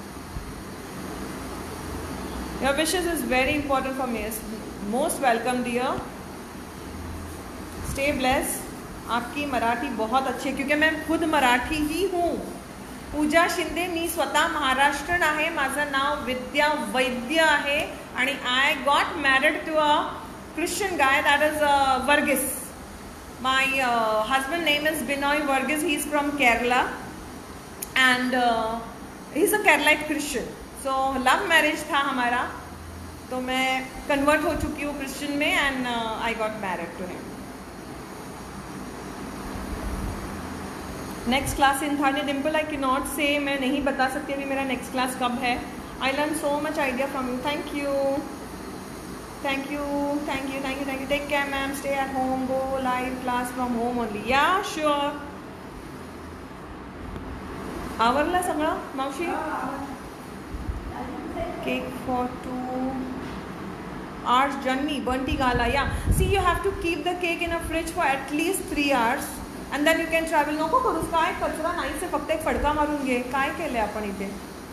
Your wishes is very important for me. Most welcome dear. Stay blessed. आपकी मराठी बहुत अच्छी आहे, क्योंकि मैं खुद मराठी ही हूँ. पूजा शिंदे, मी स्वतः महाराष्ट्रीयन आहे. माझं नाव विद्या वैद्य आहे आणि I got married to a Christian guy, that is uh, Varghese. My uh, husband name is Binoy Varghese. He is from Kerala and uh, he is a Keralite Christian. So love marriage था हमारा, तो मैं convert हो चुकी हूँ Christian में and uh, I got married to him. Next class in Thane Dimple, I cannot say, मैं नहीं बता सकती अभी मेरा next class कब है. I learned so much idea from you. Thank you. Thank you, thank you, thank you, thank you. Take care, ma'am. Stay at home. Go live class from home only. Yeah, sure. आवरला सगळं मावशी? Cake for two hours journey. Bunty gala. Yeah. See, you have to keep the cake in a fridge for at least three hours, and then you can travel. नको करूस काय कचरा नाही से फक्त एक फडका मारून घे. काय केले आपण इथे?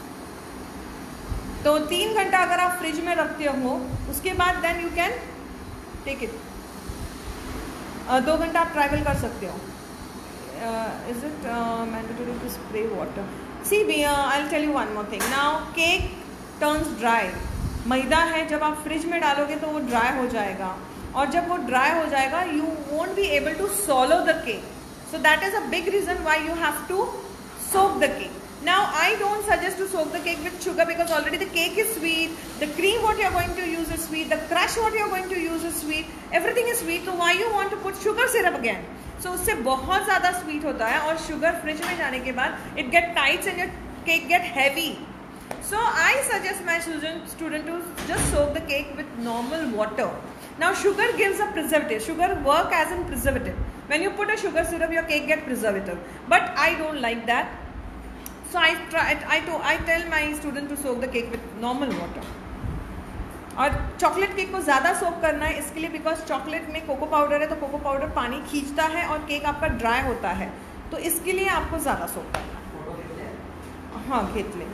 तो तीन घंटा अगर आप फ्रिज में रखते हो उसके बाद then you can take it. दो घंटा आप ट्रैवल कर सकते हो. Is it mandatory to spray water? See be I will tell you one more thing. Now cake turns dry. मैदा है, जब आप फ्रिज में डालोगे तो वो ड्राई हो जाएगा, और जब वो ड्राई हो जाएगा you won't be able to swallow the cake. So that is a big reason why you have to soak the cake. Now I don't suggest to soak the cake with sugar because already the cake is sweet, the cream what you are going to use is sweet, the crush what you are going to use is sweet, everything is sweet. So why you want to put sugar syrup again? So उससे बहुत ज़्यादा sweet होता है, और sugar fridge में जाने के बाद it get tight and your cake get heavy. So I suggest my student student to just soak the cake with normal water. Now sugar gives a preservative. Sugar work as a preservative. When you put a sugar syrup, your cake get preservative. But I don't like that. So I try. I to I tell my student to soak the cake with normal water. और chocolate cake को ज़्यादा soak करना है इसके लिए, because chocolate में cocoa powder है, तो कोको पाउडर पानी खींचता है और केक आपका ड्राई होता है, तो इसके लिए आपको ज़्यादा सोक करना है. हाँ, घेत ले.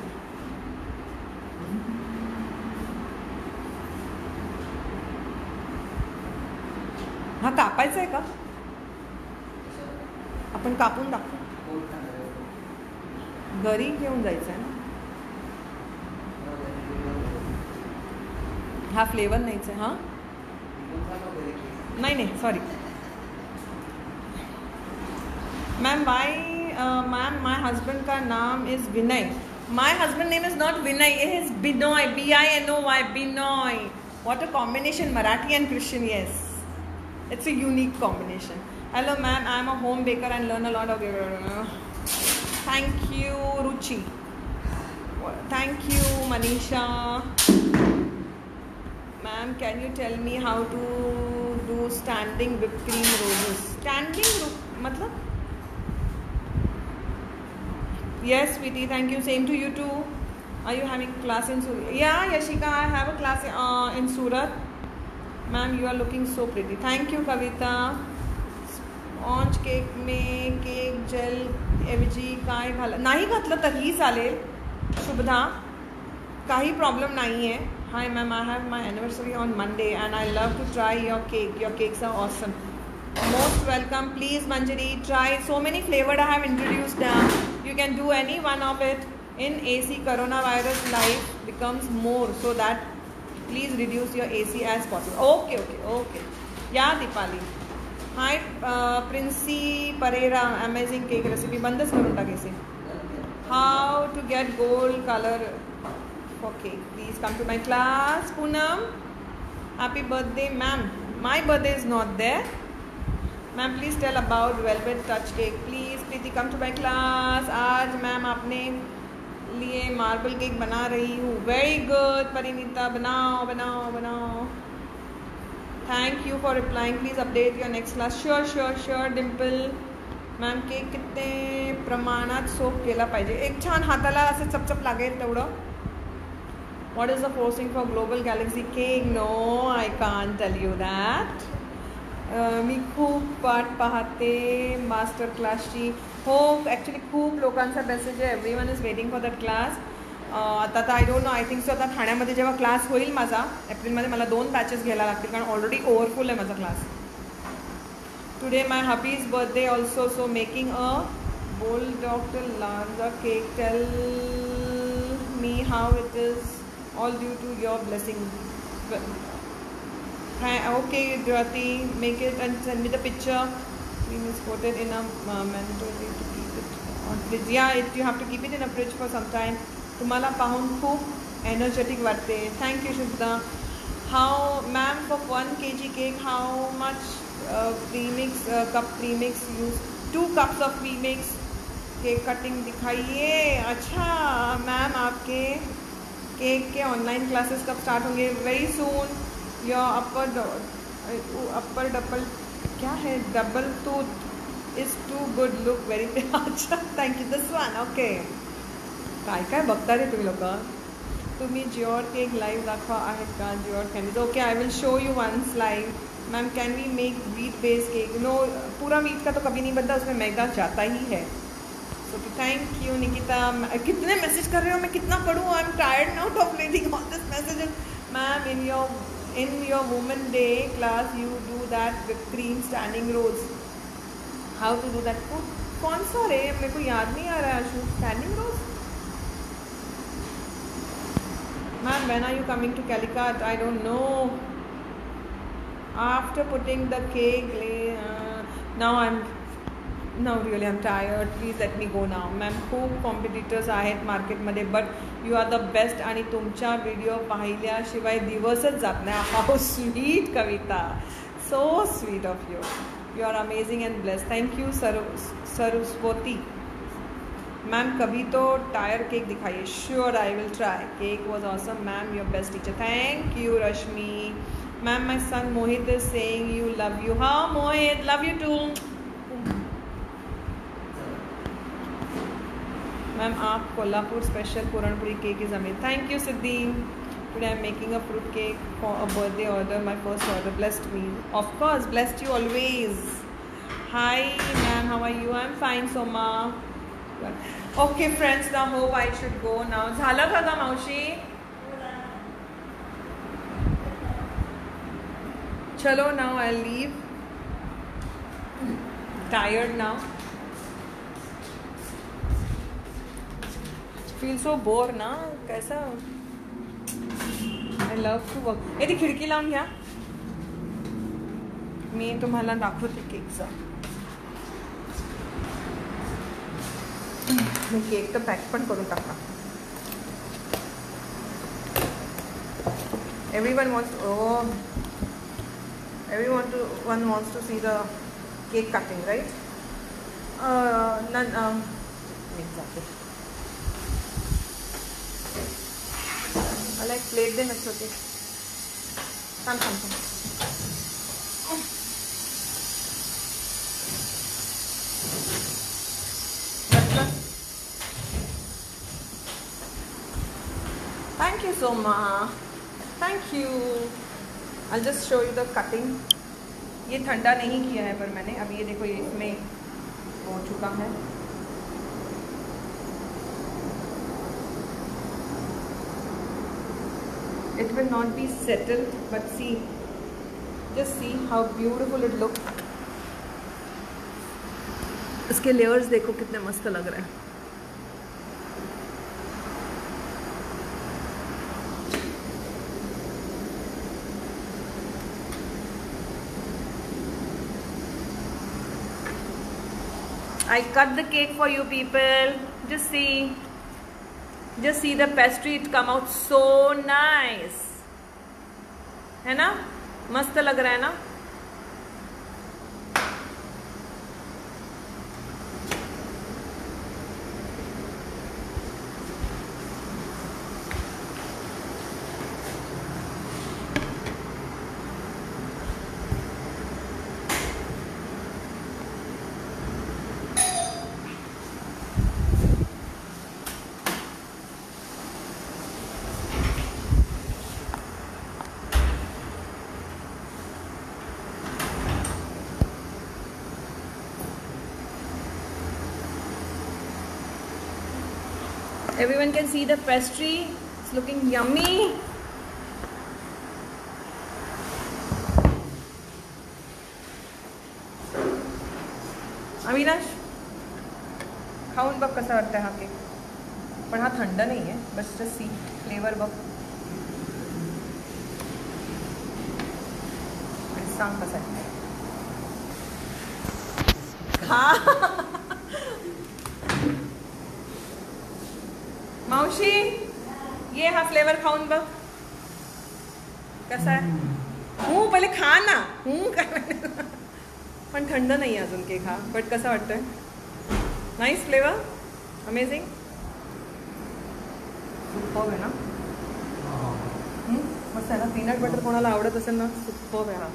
हाँ, कापायचं आहे का? आपण कापून दाखवू. घरी घेऊन जायचं आहे ना. हा फ्लेवर नाहीच आहे. हां, नहीं नहीं sorry ma'am. Why ma'am my husband का नाम is Vinay. My husband name is not Vinay, it is Binoy. B I N O Y, Binoy. What a combination, Marathi and Christian. Yes, it's a unique combination. Hello ma'am, I am a home baker and learn a lot of your. Thank you Ruchi. Thank you Manisha. Ma'am can you tell me how to do standing whipped cream roses? Standing मतलब? Yes, sweetie. Thank you. Same to you too. Are you having class in Surat? Yeah, Yashika, I have a class uh, in Surat. Ma'am, you are looking so pretty. Thank you, Kavita. Sponge cake में cake gel ऐवजी काय घाला? नाही घातलं तरीही चालेल. शुभदा, काही problem नाही आहे. Hi ma'am, I have my anniversary on Monday and I love to try your cake. Your cakes are awesome. Most welcome. Please Manjari, try. So many flavored I have introduced now. You can do any one of it. In A C coronavirus life becomes more, so that please reduce your A C as possible. Okay, okay, okay. Yeah, Deepali. Hi uh, Princey Pereira, amazing cake recipe. बंदच करून टाकायचे. How to get gold color for cake? Please come to my class. Poonam, happy birthday ma'am. My birthday is not there. Ma'am please tell about velvet touch cake. Please Preeti come to my class. आज ma'am आपने लिए marble cake बना रही हूँ. Very good परिनीता, बनाओ बनाओ बनाओ. Thank you for replying. Please update your next class. Sure sure sure Dimple. Ma'am cake किती प्रमाणात सोप केला पाहिजे? एक छान हाताला असं चपचप लागेल तेवढं. What is the frosting for global galaxy cake? No, I can't tell you that. मी खूप वाट पाहते मास्टर क्लासची. हो, ॲक्च्युली खूप लोकांचा मेसेज आहे. Everyone is waiting for that class. आता तर I don't know, I think so आता ठाण्यामध्ये जेव्हा क्लास होईल माझा एप्रिलमध्ये, मला दोन बॅचेस घ्यायला लागतील कारण ऑलरेडी ओव्हरफुल आहे माझा क्लास. Today my hubby's birthday also, so making a bowl doctor larger cake. Tell me how it is all due to your blessing. Okay, Jyoti, make it and send me the picture. We misquoted in a uh, mandatory to keep it on fridge. Yeah, it, you have to keep it in a fridge for some time. तुम्हाला पाहून खूप energetic वाटते. Thank you Shubhada. How ma'am for one K G cake how much premix cup premix use? Two cups of premix. Cake cutting दिखाइए. अच्छा ma'am, आपके cake के online classes कब start होंगे? Very soon. Your upper upper double क्या है double tooth is to good look very. अच्छा, thank you. This one okay. काय काय बघता रे तुम्ही लोक. तुम्ही जिओर केक लाईव्ह दाखवा आहेत का? Geode candies. Okay, I will show you once live. Ma'am can we make wheat based cake? No, पूरा वीट का तो कभी नहीं बनता, उसमें मैदा जाता ही है. So thank you Nikita. कितने मैसेज कर रहे हो, मैं कितना पढ़ूँ? I am tired now of reading all this message. Ma'am in your in your women day class you do that with cream standing rows. How to do that? कौन सा रे, मेरे को याद नहीं आ रहा है. Standing rows. Ma'am, when are you coming to Calicut? I don't know. After putting the cake, uh, now I'm now really I'm tired. Please let me go now. Ma'am, खूप कॉम्पिटिटर्स आहेत मार्केटमध्ये, but you are the best आणि तुमच्या video पाहिल्याशिवाय दिवसच जात नाही. How sweet Kavita. So sweet of you. You are amazing and blessed. Thank you Saraswati. Ma'am कभी तो टायर केक दिखाइए. Sure, I will try. Cake was awesome ma'am, your best teacher. Thank you Rashmi. Ma'am my son Mohit is saying you love you. हाँ Mohit, love you too. Ma'am आप Kolhapur special पुरणपुरी cake is amazing. Thank you Siddhi. Today I am making a fruit cake for a birthday order. My first order. Blessed me. Of course, blessed you always. Hi ma'am, how are you? I am fine Soma. Okay friends, now hope I should go now. झालं का गा मावशी? चलो now I leave. Tired now. Feel so bore ना. कैसा. I love to work. ए ती खिडकी लावून घ्या. मी तुम्हाला दाखवते केकचा. मी केक तर पॅक पण करून टाकला. Everyone wants oh everyone two one wants to see the cake cutting right. नन मी जाते. मला एक प्लेट दे ना छोटी. थांब थांब थांब. Thank you so much. Thank you. I just show you the cutting. ये ठंडा नहीं किया है पर मैंने. अब ये देखो, ये इसमें हो चुका है. It will not be settled, but see, just see how beautiful it looks. इसके लेयर्स देखो कितने मस्त लग रहे हैं. I cut the cake for you people. Just see. Just see the pastry, it come out so nice. है ना? मस्त लग रहा है ना? Everyone can see the pastry. It's looking yummy. Avinash खाऊन बघ कसा वाटतं हा केक. पण हा थंड नाही आहे. बस जस्ट सी फ्लेवर बघ आणि सांग कसा आहे. खा मावशी ये हा फ्लेवर खाऊन बघ कसा आहे. हूँ पहिले खा ना. हूँ काय पण थंड नाही अजून केक हा. बट कसा वाटतोय. Nice flavour. अमेझिंग. सुपर्ब आहे ना. मस्त आहे ना. पीनट बटर कोणाला आवडत असेल ना सुपर्ब आहे हा.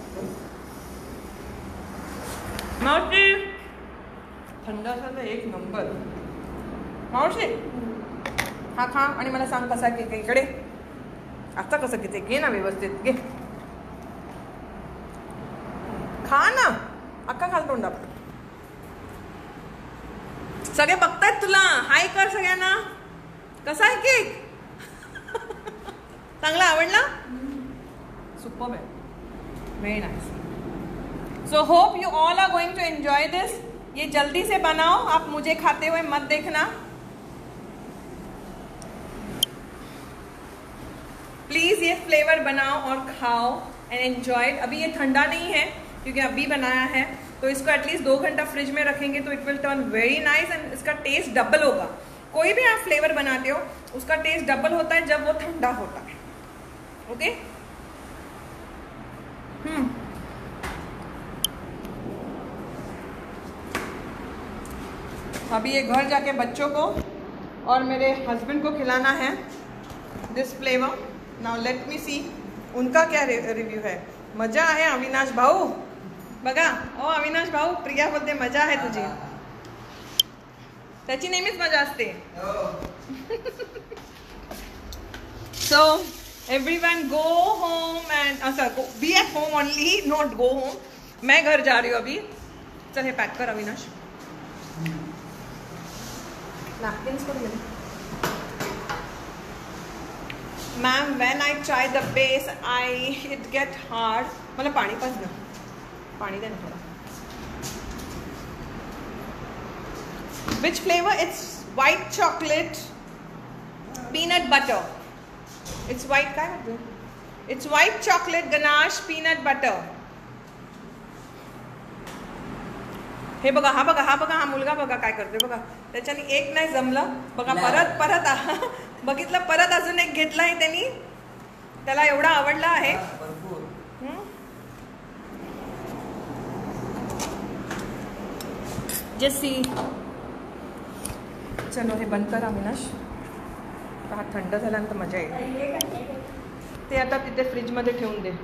मावशी थंड असेल तर एक नंबर. मावशी हा खा आणि मला सांग कसा केक आहे. इकडे आता कसं घेते घे ना व्यवस्थित घे. खा ना. अक्का खाल तोंडा. सगळे बघतायत तुला. हाय कर सगळ्यांना. कसा आहे केक. चांगला आवडला. सुपर्ब है. Very nice. So hope you all are going to enjoy this. ये जल्दी से बनाओ. आप मुझे खाते हुए मत देखना प्लीज. ये फ्लेवर बनाओ और खाओ एंड एंजॉय. अभी ये ठंडा नहीं है क्योंकि अभी बनाया है, तो इसको एटलीस्ट दो घंटा फ्रिज में रखेंगे तो it will turn very nice and इसका टेस्ट डबल होगा. कोई भी आप फ्लेवर बनाते हो उसका टेस्ट डबल होता है जब वो ठंडा होता है. ओके. हम्म अभी ये घर जाके बच्चों को और मेरे हस्बैंड को खिलाना है this flavour. Now let me see उनका क्या रिव्यू है. मजा आहे अविनाश भाऊ. बघा ओ अविनाश भाऊ. प्रिया बोलते मजा आहे तुझी. त्याची नेहमीच मजा असते. So everyone go home and अच्छा be at home only, not go home. मैं घर जा रही हूँ अभी. चल हे पैक कर अविनाश. नैपकिन्स को मिले. Ma'am when I try the base I it get hard. मला पाणी पास ना. पानी देना थोड़ा. Which flavor? It's white chocolate, peanut butter. It's white काय म्हणतो. It's white chocolate ganache peanut butter. हे बघा हा बघा हा बघा हा मुलगा बघा काय करतोय बघा. त्याच्याने एक नाही जमलं बघा. परत परत बघितलं परत अजून एक घेतलाय त्यांनी. त्याला एवढा आवडला आहे. जसी चलो हे बंद कर अविनाश. हा थंड झाल्यानंतर मजा येईल. ते आता तिथे फ्रीजमध्ये ठेवून दे.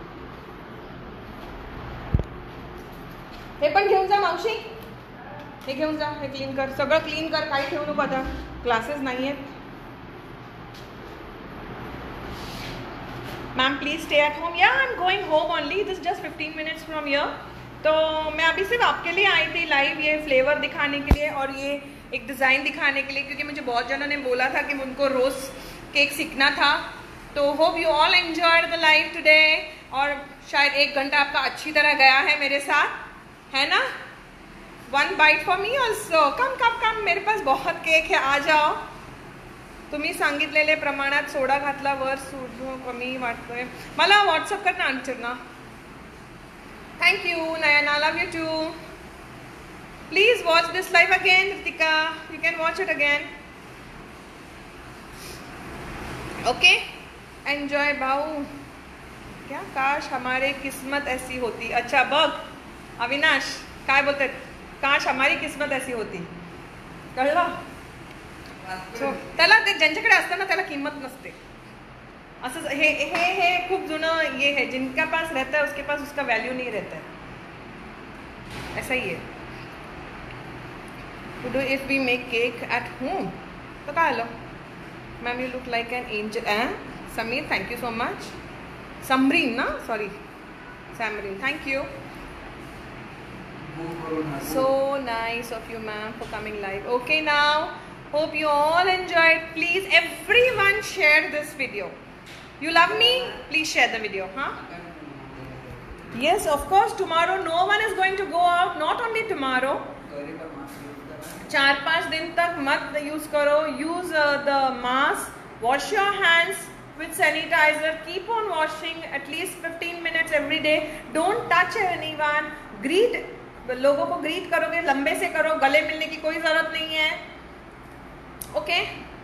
हे पण घेऊन जा मावशी. हे घेऊन जा. हे क्लीन कर. सगळं क्लीन कर. काही ठेवू नको आता. क्लासेस नाही आहेत. Ma'am please stay at home. Yeah I am going home only. This just fifteen minutes from here. तो मैं अभी सिर्फ आपके लिए आई थी लाइव ये फ्लेवर दिखाने के लिए और ये एक डिज़ाइन दिखाने के लिए क्योंकि मुझे बहुत जनों ने बोला था कि उनको रोज़ केक सीखना था. तो hope you all enjoyed the live today. और शायद एक घंटा आपका अच्छी तरह गया है मेरे साथ, है ना. One bite for me also. Come come come. मेरे पास बहुत केक है. आ जाओ. तुम्ही सांगितलेले प्रमाणात सोडा घातला वर सूड कमी वाटतोय. मला व्हॉट्सअप कर ना Anchana. Thank you, Nayana. Love you too. Please watch this live again, Ritika. You can watch it again. Okay? Enjoy, बाऊ. क्या काश हमारे किस्मत ऐसी होती. अच्छा बघ अविनाश काय बोलते. काश हमारी किस्मत ऐसी होती. कळलं. त्याला ते ज्यांच्याकडे असतं ना त्याला किंमत नसते. असं हे हे हे खूप जुनं ये है. जिनका पास रहता है उसके पास उसका वैल्यू नहीं रहता है. ऐसा ही है. To do if we make cake at home तो काय आलं. Ma'am you look like an angel. ए Sameer thank you so much. Samreen ना sorry Samreen. Thank you. So nice of you ma'am for coming live. Okay now Hope you all enjoyed. Please, everyone share this video. You love me? Please share the video. Huh? Yes, of course. Tomorrow no one is going to go out. Not only tomorrow. चार पाँच दिन तक मत use करो. Use uh, the mask. Wash your hands with sanitizer. Keep on washing at least fifteen minutes every day. Don't touch anyone. Greet. लोगों को greet करोगे लंबे से करो. गले मिलने की कोई ज़रूरत नहीं है. Okay.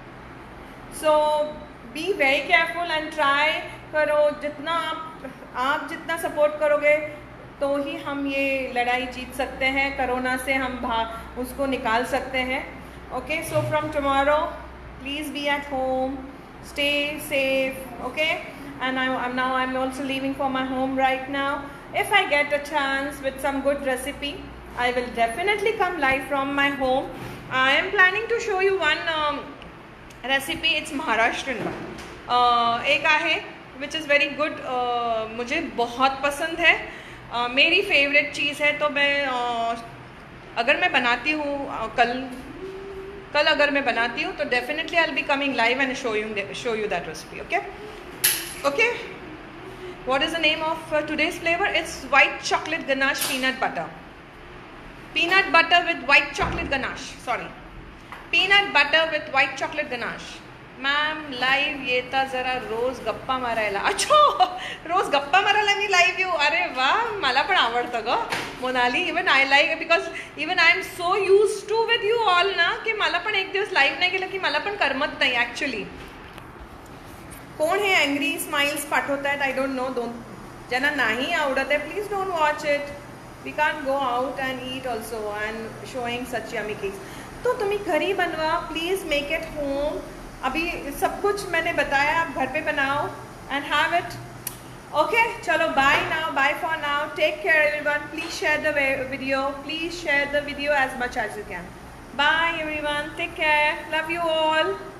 So be very careful and try. करो जितना आप आप जितना सपोर्ट करोगे तो ही हम ये लड़ाई जीत सकते हैं. कोरोना से हम भाग उसको निकाल सकते हैं. Okay, so from tomorrow please be at home, stay safe. Okay, and I am now I am also leaving for my home right now. If I get a chance with some good recipe I will definitely come live from my home. I am planning to show you one recipe. It's Maharashtrian one. एक आहे विच is very good. मुझे बहुत पसंद है. uh, मेरी favourite चीज़ है. तो मैं uh, अगर मैं बनाती हूँ uh, कल कल अगर मैं बनाती हूँ तो definitely I will be coming live and show you show you that recipe. Okay okay, what is the name of today's flavour? It's white chocolate ganache peanut butter. Peanut butter with white chocolate ganache. Sorry, peanut butter with white chocolate ganache. Ma'am live येता जरा रोज गप्पा मारायला. अच्छा, रोज गप्पा मारायला मी live येऊ? अरे वा, मला पण आवडतं ग Monali. Even I like because even I am so use to with you all ना की मला पण एक दिवस लाईव्ह नाही गेलं की मला पण करमत नाही ॲक्च्युली. कोण हे अँग्री स्माइल्स पाठवत आहेत? I don't know. दोन ज्यांना नाही आवडत आहे please don't watch it. We can't go out and eat also and showing such yummy cakes. तो तुम्ही घरी बनवा प्लीज़. Make it home. अभी सब कुछ मैंने बताया, आप घर पे बनाओ एंड हैव इट. ओके, चलो bye now, bye for now. Take care everyone. Please share the video. Please share the video as much as you can. Bye everyone. Take care. Love you all.